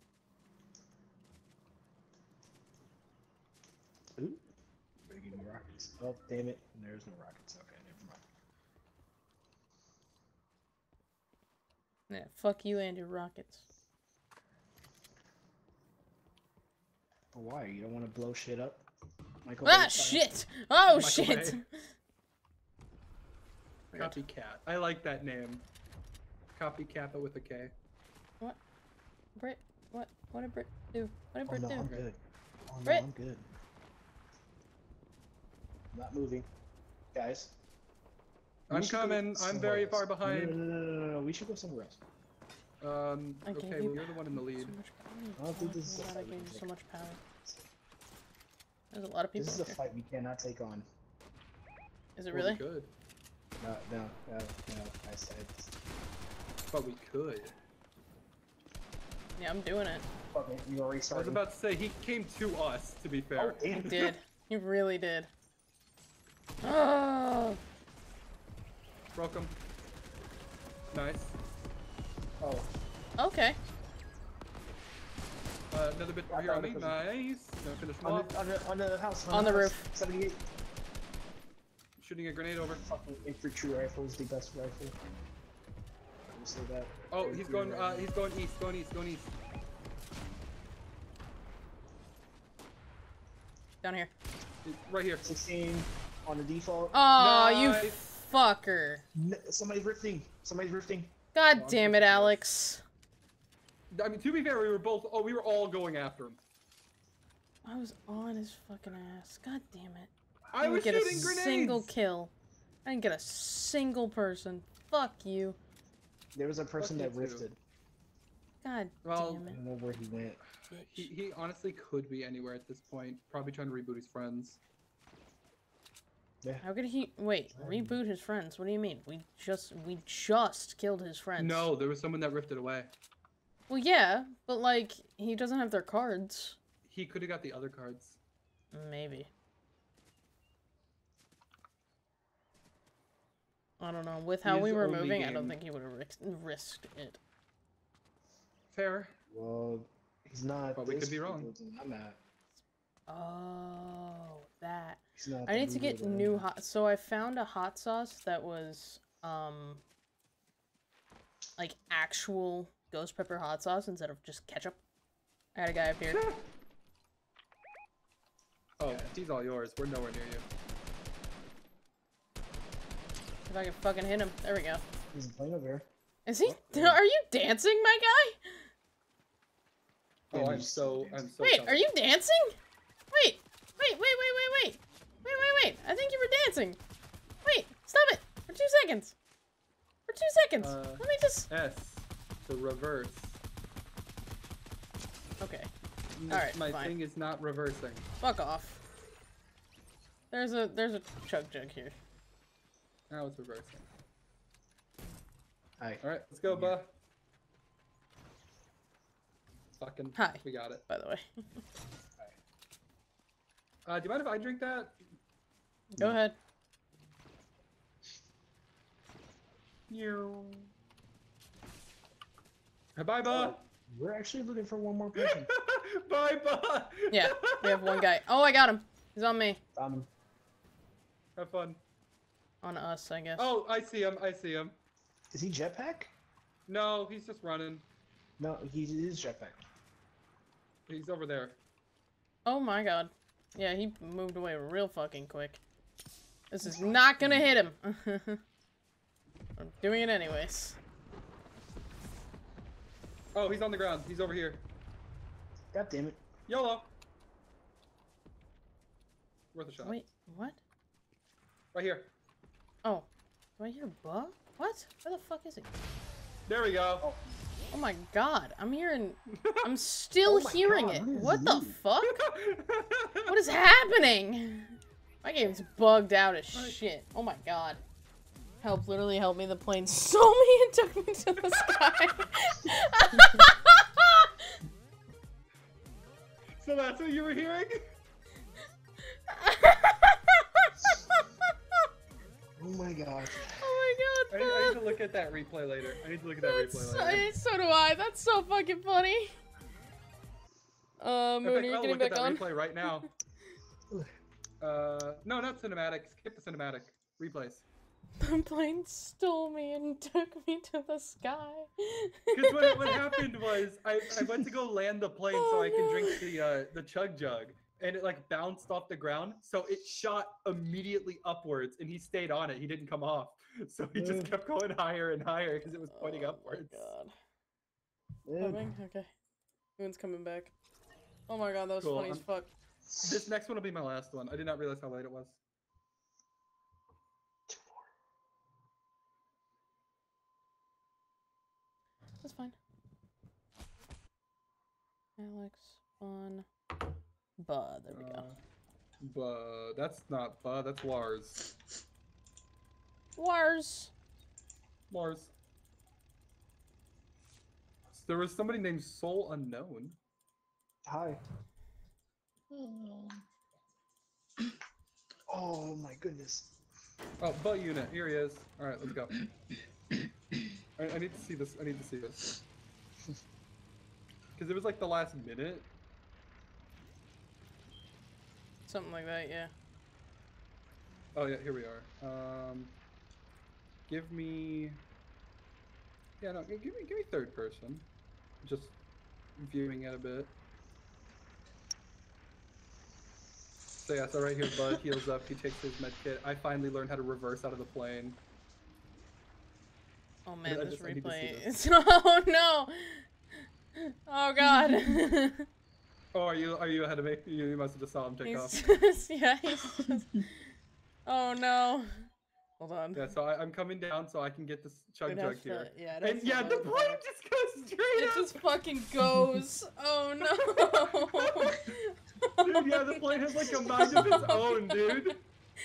Ooh. Better give me rockets. Oh, damn it. There's no rockets. Okay, never mind. Yeah, fuck you and your rockets. Oh, why? You don't want to blow shit up? Michael Ah, Bay style? shit! Oh, Michael shit! Bay. Copycat. I like that name. Copycat, but with a K. Brit, what? What did Brit do? What did Oh, Brit no, do? I'm good. Oh, no, Brit. I'm good. I'm not moving. Guys. we I'm should go coming. I'm somewhere very else. far behind. No. We should go somewhere else. I gave Okay, you well, you're the one in the lead. So much power. I don't think this is a God, I fight we gave can you so take. much power. There's a lot of people. This is a here. fight we cannot take on. Is it Well, really? We could. No. I said. But we could. Yeah, I'm doing it. Fuck it, you already I was started. about to say, he came to us, to be Oh, fair. He damn. did. He really did. Oh. Broke him. Nice. Oh, Okay. Another bit over here on me. Nice. Gonna finish him off. on the house. On the house. roof. 78. Shooting a grenade over. Fucking infantry rifle is the best rifle. I will say that. Oh, he's going east, going east. Down here. Right here. 16 on the default. Oh, you Nice. fucker. Somebody's rifting. God I'm damn it, just- Alex. I mean, to be fair, we were all going after him. I was on his fucking ass. God damn it. I didn't was get shooting a grenades! single kill. I didn't get a single person. Fuck you. There was a person Fuck that you too. rifted. God Well, damn I it. don't know where he went. Bitch. He honestly could be anywhere at this point. Probably trying to reboot his friends. Yeah. How could he wait, reboot his friends? What do you mean? We just killed his friends. No, there was someone that rifted away. Well yeah, but like he doesn't have their cards. He could have got the other cards. Maybe. I don't know. With how His we were only moving, I don't game. think he would have risked it. Fair. Well, he's not. But we could this be wrong. building I'm at. Oh, that. He's not I the need to get building I'm new at. hot. So I found a hot sauce that was like actual ghost pepper hot sauce instead of just ketchup. I got a guy up here. Oh, he's all yours. We're nowhere near you. If I can fucking hit him. There we go. He's playing over here. Is he? Oh, Are you dancing, my guy? Oh, Yeah, I'm he's so dancing. Wait, sorry. are you dancing? Wait. Wait, I think you were dancing. Wait, stop it for 2 seconds. For 2 seconds. Let me just. S. The reverse. Okay. Alright, My fine. thing is not reversing. Fuck off. There's a chug jug here. Now it's reversing. Hi. Alright, let's go, buh. Fucking. Hi. We got it. By the way. Do you mind if I drink that? Go ahead. You. Bye, buh. We're actually looking for one more person. Bye, buh. Yeah, we have one guy. Oh, I got him. He's on me. Have fun. On us, I guess. Oh, I see him. I see him. Is he jetpack? No, he's just running. No, he is jetpack. He's over there. Oh my god. Yeah, he moved away real fucking quick. This is not gonna hit him. I'm doing it anyways. Oh, he's on the ground. He's over here. God damn it. YOLO. Worth a shot. Wait, what? Right here. Oh. Do I hear bug? What? Where the fuck is he? There we go. Oh my god. I'm still Oh my hearing God, it. what is What the he? fuck? What is happening? My game's bugged out as shit. Oh my god. Help, literally help me. The plane stole me and took me to the sky. So that's what you were hearing? Oh my god. Oh my god. I need to look at that replay later. I need to look at that replay later. So do I. That's so fucking funny. In Moon, fact, are you I'll getting look at back that on? replay right now. No, not cinematic. Skip the cinematic. Replays. The plane stole me and took me to the sky. Because what happened was I went to go land the plane so I can drink the chug jug, and it like bounced off the ground, so it shot immediately upwards, and he stayed on it. He didn't come off, so he just kept going higher and higher because it was pointing upwards. Oh my god. Coming? Okay. Moon's coming back. Oh my god, that was Cool, funny as fuck. This next one will be my last one. I did not realize how late it was. That's fine. Alex, Fun, Bud. There we go. That's not that's Lars. Lars. Lars. There was somebody named Soul Unknown. Hi. Oh. Oh my goodness. Oh, butt unit. Here he is. All right, let's go. I need to see this. I need to see this. Because it was like the last minute. Something like that, yeah. Oh yeah, here we are. Give me. Yeah, no, give me third person. Just viewing it a bit. So yeah, so right here, Bud heals up. He takes his med kit. I finally learned how to reverse out of the plane. Oh man, I this just- I need to see replay. this. Oh no. Oh god. Oh, are you ahead of me? You must have just saw him take off. He's just, yeah, he's just... Oh no. Hold on. Yeah, so I'm coming down so I can get this chug It jug has here. to- yeah, it And has yeah, to the go plane back. just goes straight It up. just fucking goes. Oh no. Dude, yeah, the plane has like a mind of its own, dude.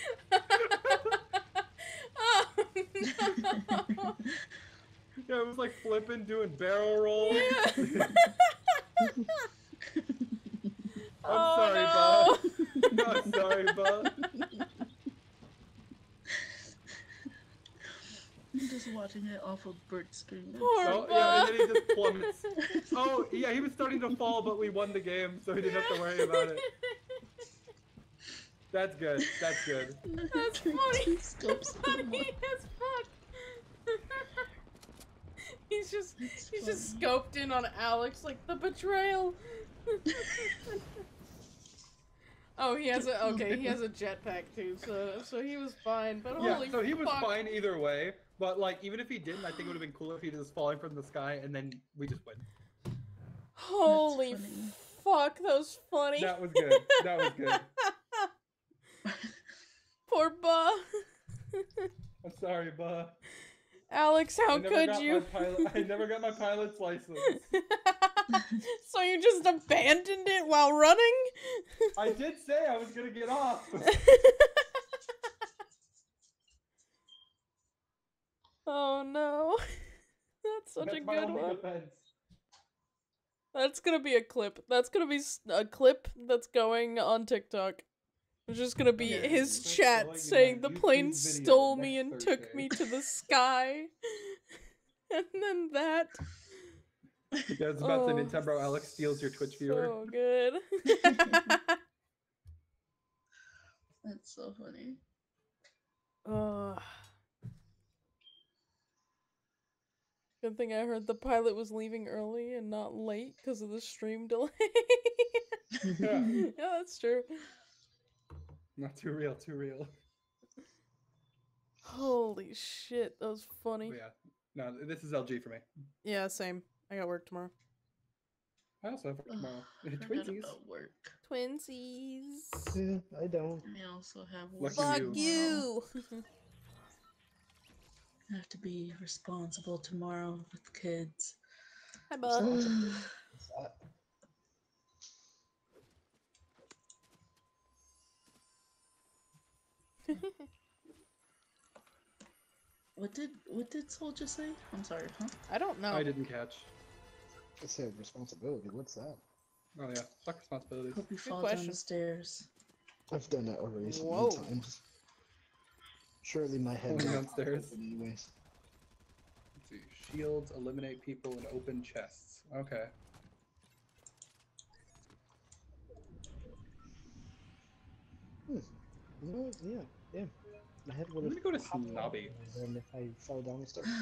Oh no. Yeah, it was like flipping, doing barrel rolls. Yeah. I'm sorry, Bob. No, I'm sorry, Bob. I'm just watching it off of Bert's screen. Poor Oh, yeah, and Bob. then he just plummets. Oh, yeah, he was starting to fall, but we won the game, so he didn't have to worry about it. That's good. That's good. That's funny. Two scopes in Funny one. as fuck. He's just It's scoped in on Alex like the betrayal. Oh, he has a he has a jetpack too, so he was fine. But Yeah, holy so he was fuck. fine either way, but like even if he didn't, I think it would have been cooler if he was falling from the sky and then we just win. Holy funny. fuck, that was funny. That was good. That was good. Poor Ba. I'm sorry, buh. Alex, how could you? I never got my pilot's license. So you just abandoned it while running? I did say I was gonna get off. Oh no. That's such That's a my good only one. defense. That's gonna be a clip. That's gonna be a clip that's going on TikTok. It's just gonna be Okay, his that's chat going in saying my the YouTube plane video stole me next and took Thursday." me to the sky. And then that. Yeah, I was about to say, Oh, Nintendo Alex steals your Twitch viewer. So good. That's so funny. Good thing I heard the pilot was leaving early and not late because of the stream delay. Yeah. Yeah, that's true. Not too real, too real. Holy shit, that was funny. But yeah. No, this is LG for me. Yeah, same. I got work tomorrow. I also have work tomorrow. Forgot Twinsies. about work. Twinsies. Yeah, I don't. I also have work. Lucky Fuck you. you. I have to be responsible tomorrow with kids. Hi, bud. What's that? What did Soul just say? I'm sorry, huh? I don't know. I didn't catch. I said responsibility. What's that? Oh yeah, fuck responsibilities. Hope you fall down question. the stairs. I've done that already so Whoa. many times. Surely my head Falling will downstairs. pop open anyways. Let's see. Shields eliminate people and open chests. Okay. You know what? Yeah. My head would I'm have gonna go to popped Snobby. open if I fell down the stairs.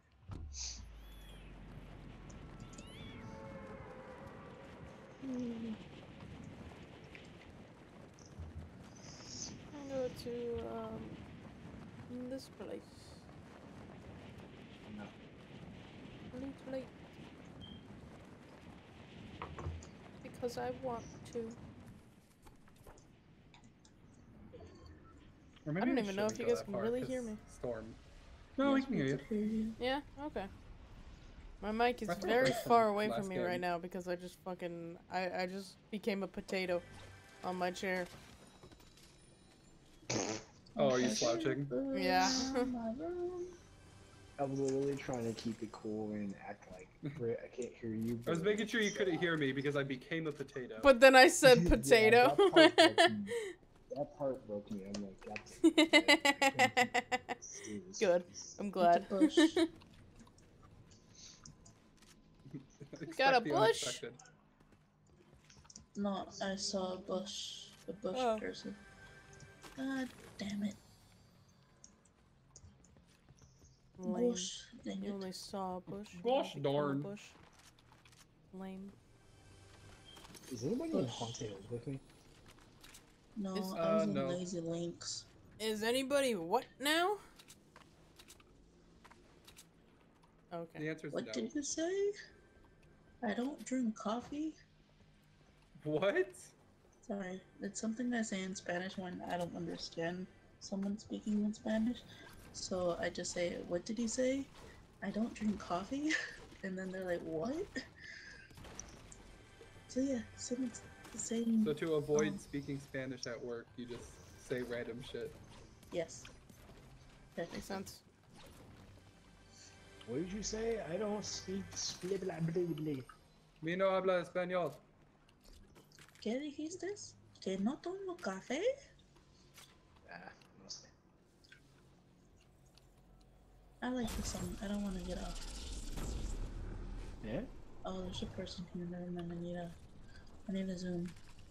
I go to this place. No. Late. Because I want to. Or maybe I don't even know if shouldn't you go guys that can far, really 'cause hear me. Storm. No, we can hear you. Yeah? Okay. My mic is My throat very hurts from far away last from me game. right now because I just fucking I just became a potato on my chair. Oh, are you slouching? Yeah. I was literally trying to keep it cool and act like I can't hear you. I was but- making sure you couldn't hear me because I became a potato. But then I said Yeah, potato. that part broke me. I'm like, that's Good. I'm glad. It's a bush. Expect got a the bush? unexpected. No, I saw a bush Oh. person. God damn it. Lame. Bush. Dang You it. only saw a bush. Gosh You become a darn. Bush. Lame. Is anybody in Bush. Haunted with me? No, Is- I was in no. Lazy Links. Is anybody what now? Okay. The answer is What no. did you say? I don't drink coffee? What? Sorry, it's something I say in Spanish when I don't understand someone speaking in Spanish. So I just say, what did he say? I don't drink coffee? And then they're like, what? So yeah, someone's saying So to avoid speaking Spanish at work, you just say random shit. yes. Makes sense. What did you say? I don't speak splibbly. Mi no habla español. ¿Qué dijiste? ¿Que no tomo café? Ah, no sé. I like this song. I don't want to get off. Yeah? Oh, there's a person here. Never mind. I need a zoom.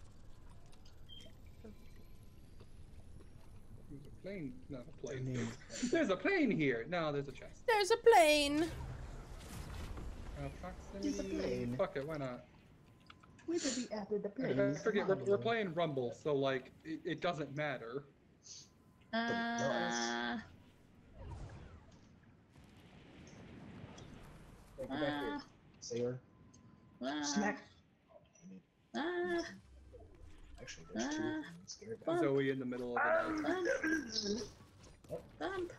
There's a plane. Not a Their plane. name. There's a plane here. No, there's a chest. There's a plane. Proximity. There's a plane. Fuck it, why not? We will be after the I plane. forget, we're playing Rumble, so like, it doesn't matter. Get back here. Sailor. Smack. Actually, there's two. I'm scared. Bump. Zoe in the middle of the night. Bump.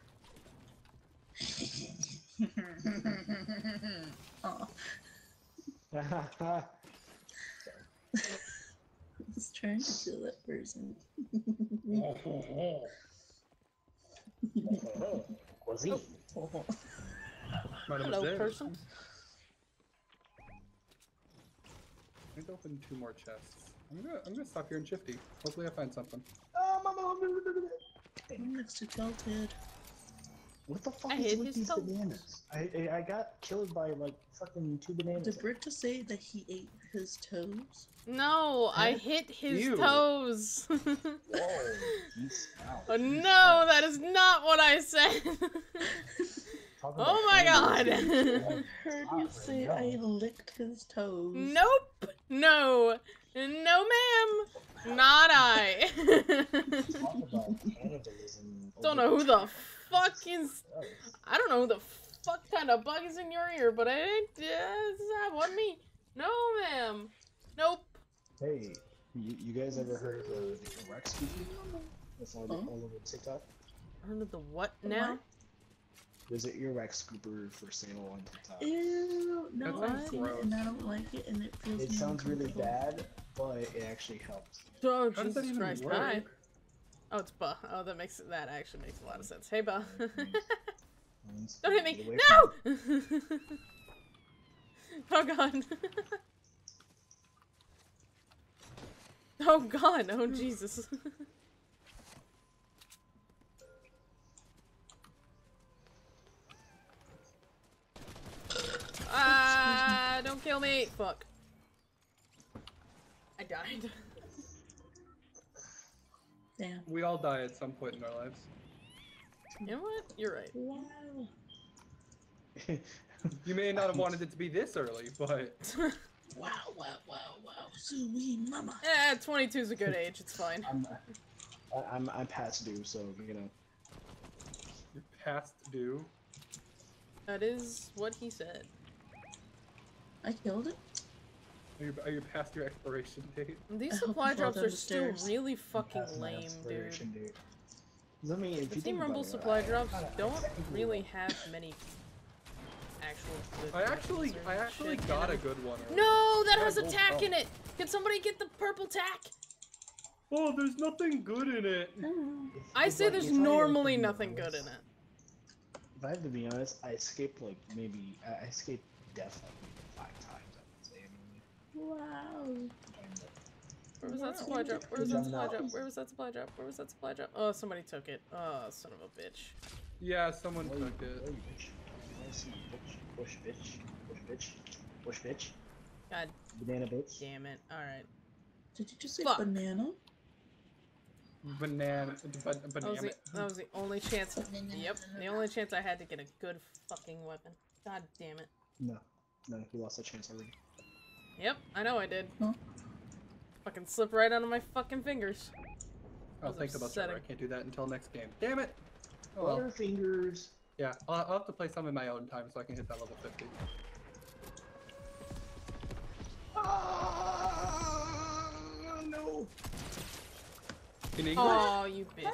Oh, I was trying to kill that person. Was he? Oh. Might have Hello, been. person. Let's open 2 more chests. I'm gonna stop here and shifty. Hopefully I find something. Oh, mama. I'm next to Tilted. What the fuck I is hate with his these toes. bananas? I got killed by like fucking 2 bananas. Did Britta say that he ate his toes? No, I Huh? hit his Ew. toes. Whoa, he's out. Oh no, that is not what I said. Oh my god. I heard you say I licked his toes. Nope. No. No, ma'am. Not I. Talk about cannibalism. Don't know who the fuck is. I don't know who the fuck kind of bug is in your ear, but it ain't. That wasn't me. No, ma'am. Nope. Hey, you guys ever heard of the Rex speaking? That's all over TikTok. Heard of the what now? There's an earwax scooper for sale on TikTok. Ew, no, That's I've seen it and I don't like it and it feels It me sounds really uncomfortable. bad, but it actually helps. Oh, How does that Jesus even Christ. work? Hi. Oh, it's Ba. Oh, that actually makes a lot of sense. Hey, Ba. Don't hit me. Get away No! Oh, God. Oh, God. Oh, Jesus. Ah, don't kill me. Fuck. I died. Damn. We all die at some point in our lives. You know what? You're right. Wow. You may not have wanted it to be this early, but Wow, wow, wow, wow. Sweet mama. 22 is a good age. It's fine. I'm past due, so you know. you're past due. That is what he said. I killed it. Are you past your expiration date? These I hope supply you fall drops down are the still stairs. really fucking Past my lame, dude. expiration date. I mean, if The you Team think Rumble about it, supply drops I don't technically really like- have many actual good I actually shit in got a them. good one. No, that Got a has a gold tack belt. in it! Can somebody get the purple tack? Oh, there's nothing good in it. If- I if say I- there's if I have to normally be nothing good honest- in it. If I have to be honest, I escaped like maybe I escaped death like maybe 5 times. I would say. Wow. Where was that supply drop? Where was that supply drop? Where was that supply drop? Where was that supply drop? Oh, somebody took it. Oh, son of a bitch. Yeah, someone Oh, took you it. bitch. I see you, bitch. Push, bitch. Push, bitch. Push, bitch. God Banana bitch. damn it. Alright. Did you just say Fuck. banana? Banana. That was the only chance. Yep, the only chance I had to get a good fucking weapon. God damn it. No, he lost a chance already. Yep, I know I did. Huh? Fucking slip right out of my fucking fingers. I'll That think was about that. I upsetting. can't do that until next game. Damn it! Oh, well. Butterfingers. Yeah, I'll have to play some in my own time so I can hit that level 50. No. In English? Oh, you bitch.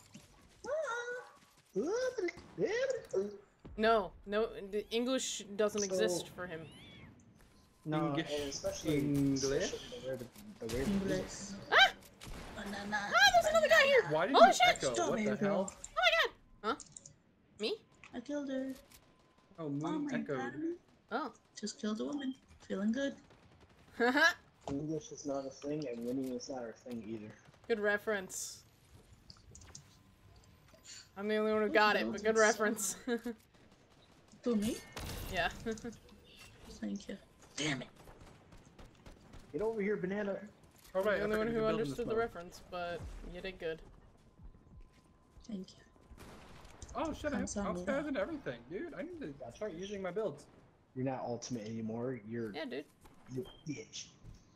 No, the English doesn't So- exist for him. No, English. and especially English. the rare English. Banana. Ah, there's another guy here! Why did Holy you shit! echo? Stop What me, the girl. hell? Oh my god! Huh? Me? I killed her. Oh, Oh Moon my echoed. god. Oh. Just killed a woman. Feeling good. Haha. English is not a thing, and winning is not our thing either. Good reference. I'm the only one who got it, but good reference. Who, me? Yeah. Thank you. Damn it. Get over here, banana. Alright, the only one who understood the reference, but you did good. Thank you. Oh shit, I have Comes on mouse me. pads and everything. Dude, I need to start using my builds. You're not ultimate anymore. You're Yeah, dude. you bitch.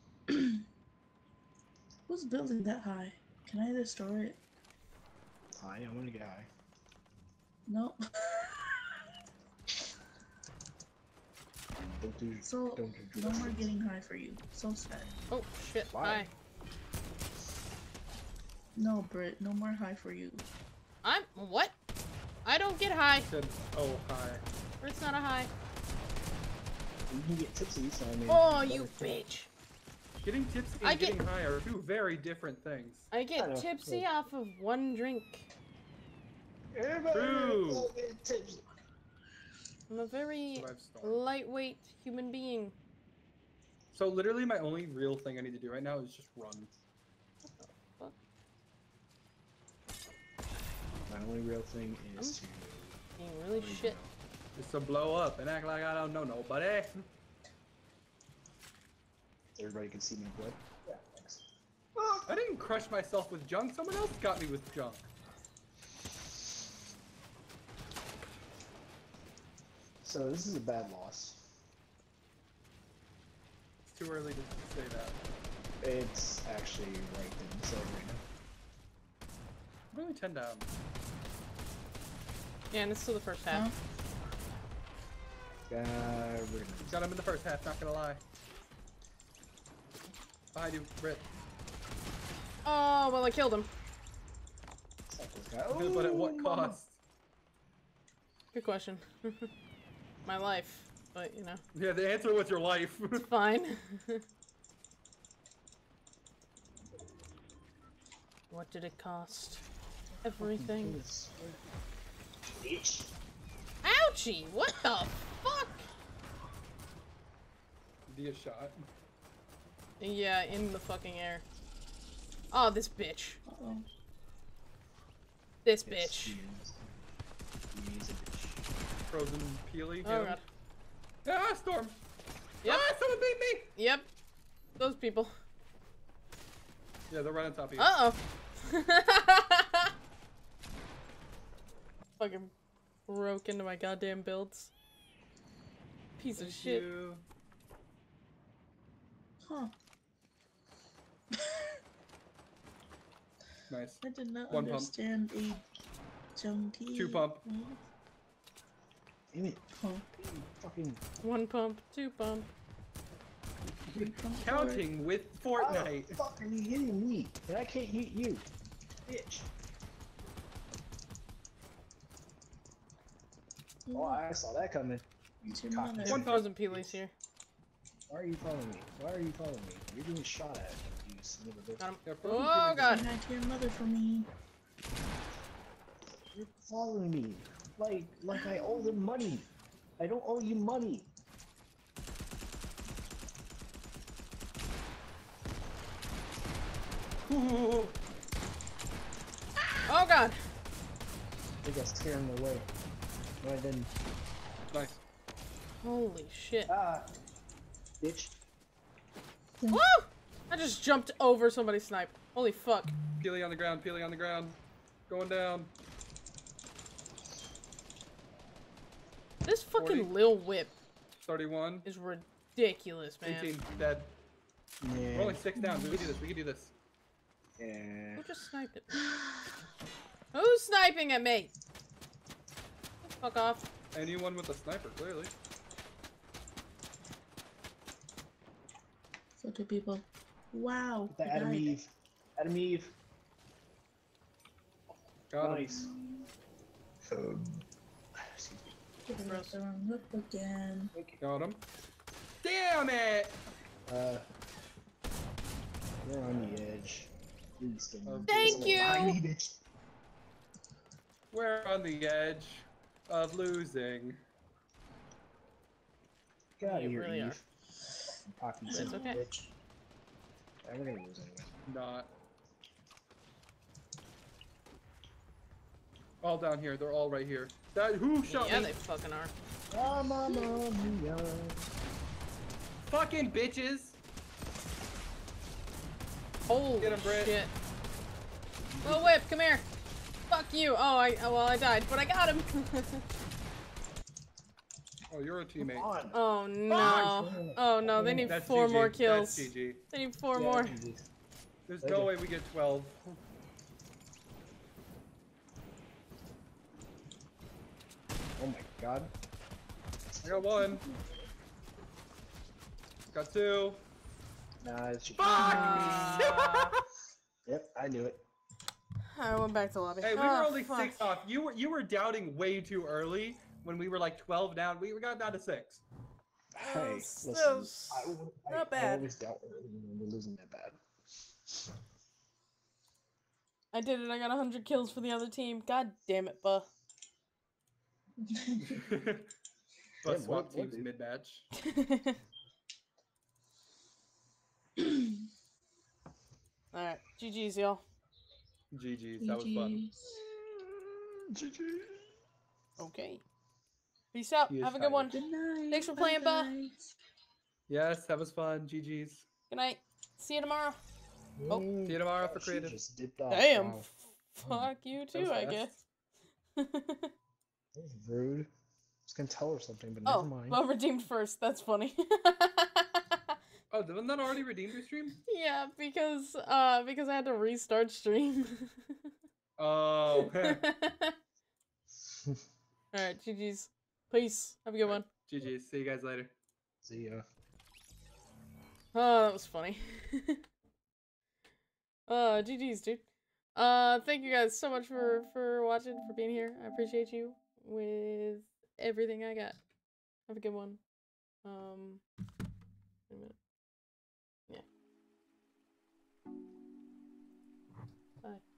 Who's building that high? Can I destroy it? Hi, I want to get high. No. Don't do. So, Don't do no more drugs. getting high for you. So sad. Oh, shit. Why? Hi. No, Britt, no more high for you. I'm what? I don't get high. Said, oh, hi. Or it's not a high. You can get tipsy, so I mean. Oh, you bitch. Getting tipsy I and get- getting high are two very different things. I I get know. tipsy off of one drink. Everybody True. will get tipsy. I'm a very Survive storm. lightweight human being. So literally my only real thing I need to do right now is just run. My only real thing is to. Being really shit. Just to blow up and act like I don't know nobody. Everybody can see my blood. Yeah, thanks. I didn't crush myself with junk. Someone else got me with junk. So this is a bad loss. It's too early to say that. It's actually right in the center right now. I'm only 10 down. Yeah, and it's still the first half. Huh? We're gonna Got him in the first half, not gonna lie. Behind you, Britt. Oh, well, I killed him. suck this guy. But at what Ooh, mama. cost? Good question. My life, but you know, Yeah, the answer was your life. it's fine. What did it cost? Everything. Yes. Bitch. Ouchie! What the fuck? Be a shot. Yeah, in the fucking air. Oh, this bitch. Uh-oh. This Yes, bitch. he is. He is a bitch. Frozen Peely. Oh god. Ah, storm. Yep. Ah, someone beat me. Yep. Those people. Yeah, they're right on top of you. Uh-oh. Fucking broke into my goddamn builds. Piece of Thank shit. you. Huh. Nice. I did not One pump. understand a junkie. 2 pump. Damn it. Huh. Fucking. 1 pump, 2 pump. 3 pump Counting with How Fortnite. the fuck are you hitting me? And I can't hit you. Bitch. Oh, I saw that coming. You It's your cock- mother. One Frozen Peely's here. Why are you following me? Why are you following me? You're getting shot at, you son of a bitch. Got him. Yeah, Frozen Oh Peely's god. Say hi to your mother for me. You're following me. Like I owe them money. I don't owe you money. Ooh. Oh god. I think I scared him away. No, I didn't. Nice. Holy shit. Ah. Bitch. Woo! I just jumped over somebody's snipe. Holy fuck. Peely on the ground, Peely on the ground. Going down. This fucking 40. Lil Whip 31. is ridiculous, man. 18. Dead. Yeah. We're only 6 down. We can do this. We can do this. Yeah. Who just sniped it? Who's sniping at me? Fuck off. Anyone with a sniper, clearly. So two people. Wow. The he Adam died. Eve. Adam Eve. Got him. Nice. Excuse me. Give it up the wrong look again. Got him. Damn it! We're on the edge. Please don't Thank you. behind me, bitch. We're on the edge of losing. Get out of You here, really Eve. are. Fucking cocky It's son of a okay. bitch. Yeah, we're gonna lose anyway. Not. All down here. They're all right here. That who shot Yeah, me? they fucking are. Ah, mamma mia. Fucking bitches! Holy Get him, Britt. shit. Lil Whip, come here. Fuck you. Oh, I died, but I got him. Oh, you're a teammate. Come on. Oh no. Oh no, they need That's 4 GG. more kills. That's GG. They need 4 Yeah, more. easy. There's Okay. no way we get 12. Oh my god. I got 1. Got 2. Nah, it's Fuck! Uh, Yep, I knew it. I went back to lobby. Hey, we Oh, were only fuck. 6 off. You were doubting way too early when we were like 12 down. We got down to 6. Hey, still listen, I not bad. always doubt when we're losing that bad. I did it. I got 100 kills for the other team. God damn it, buh. But Damn, swap what, teams dude? mid-match. Alright, GG's, y'all. GG's, that was fun. GG. Okay. Peace out. He is Have a good tired. one. Good night. Thanks for playing, Ba. guys. Yes, that was fun. GG's. Good night. See you tomorrow. Oh, see you tomorrow for She creative. just dipped off. Damn. Wow. Fuck you That too, was I fast. guess. That was rude. I was gonna tell her something, but Oh, never mind. well, redeemed first. That's funny. Oh, didn't that already redeemed your stream? Yeah, because I had to restart stream. Oh. Alright, GG's. Peace. Have a good one. GG's. See you guys later. See ya. Oh, that was funny. GG's, dude. Thank you guys so much for watching, for being here. I appreciate you with everything I got. Have a good one. Wait a minute. Yeah. Bye.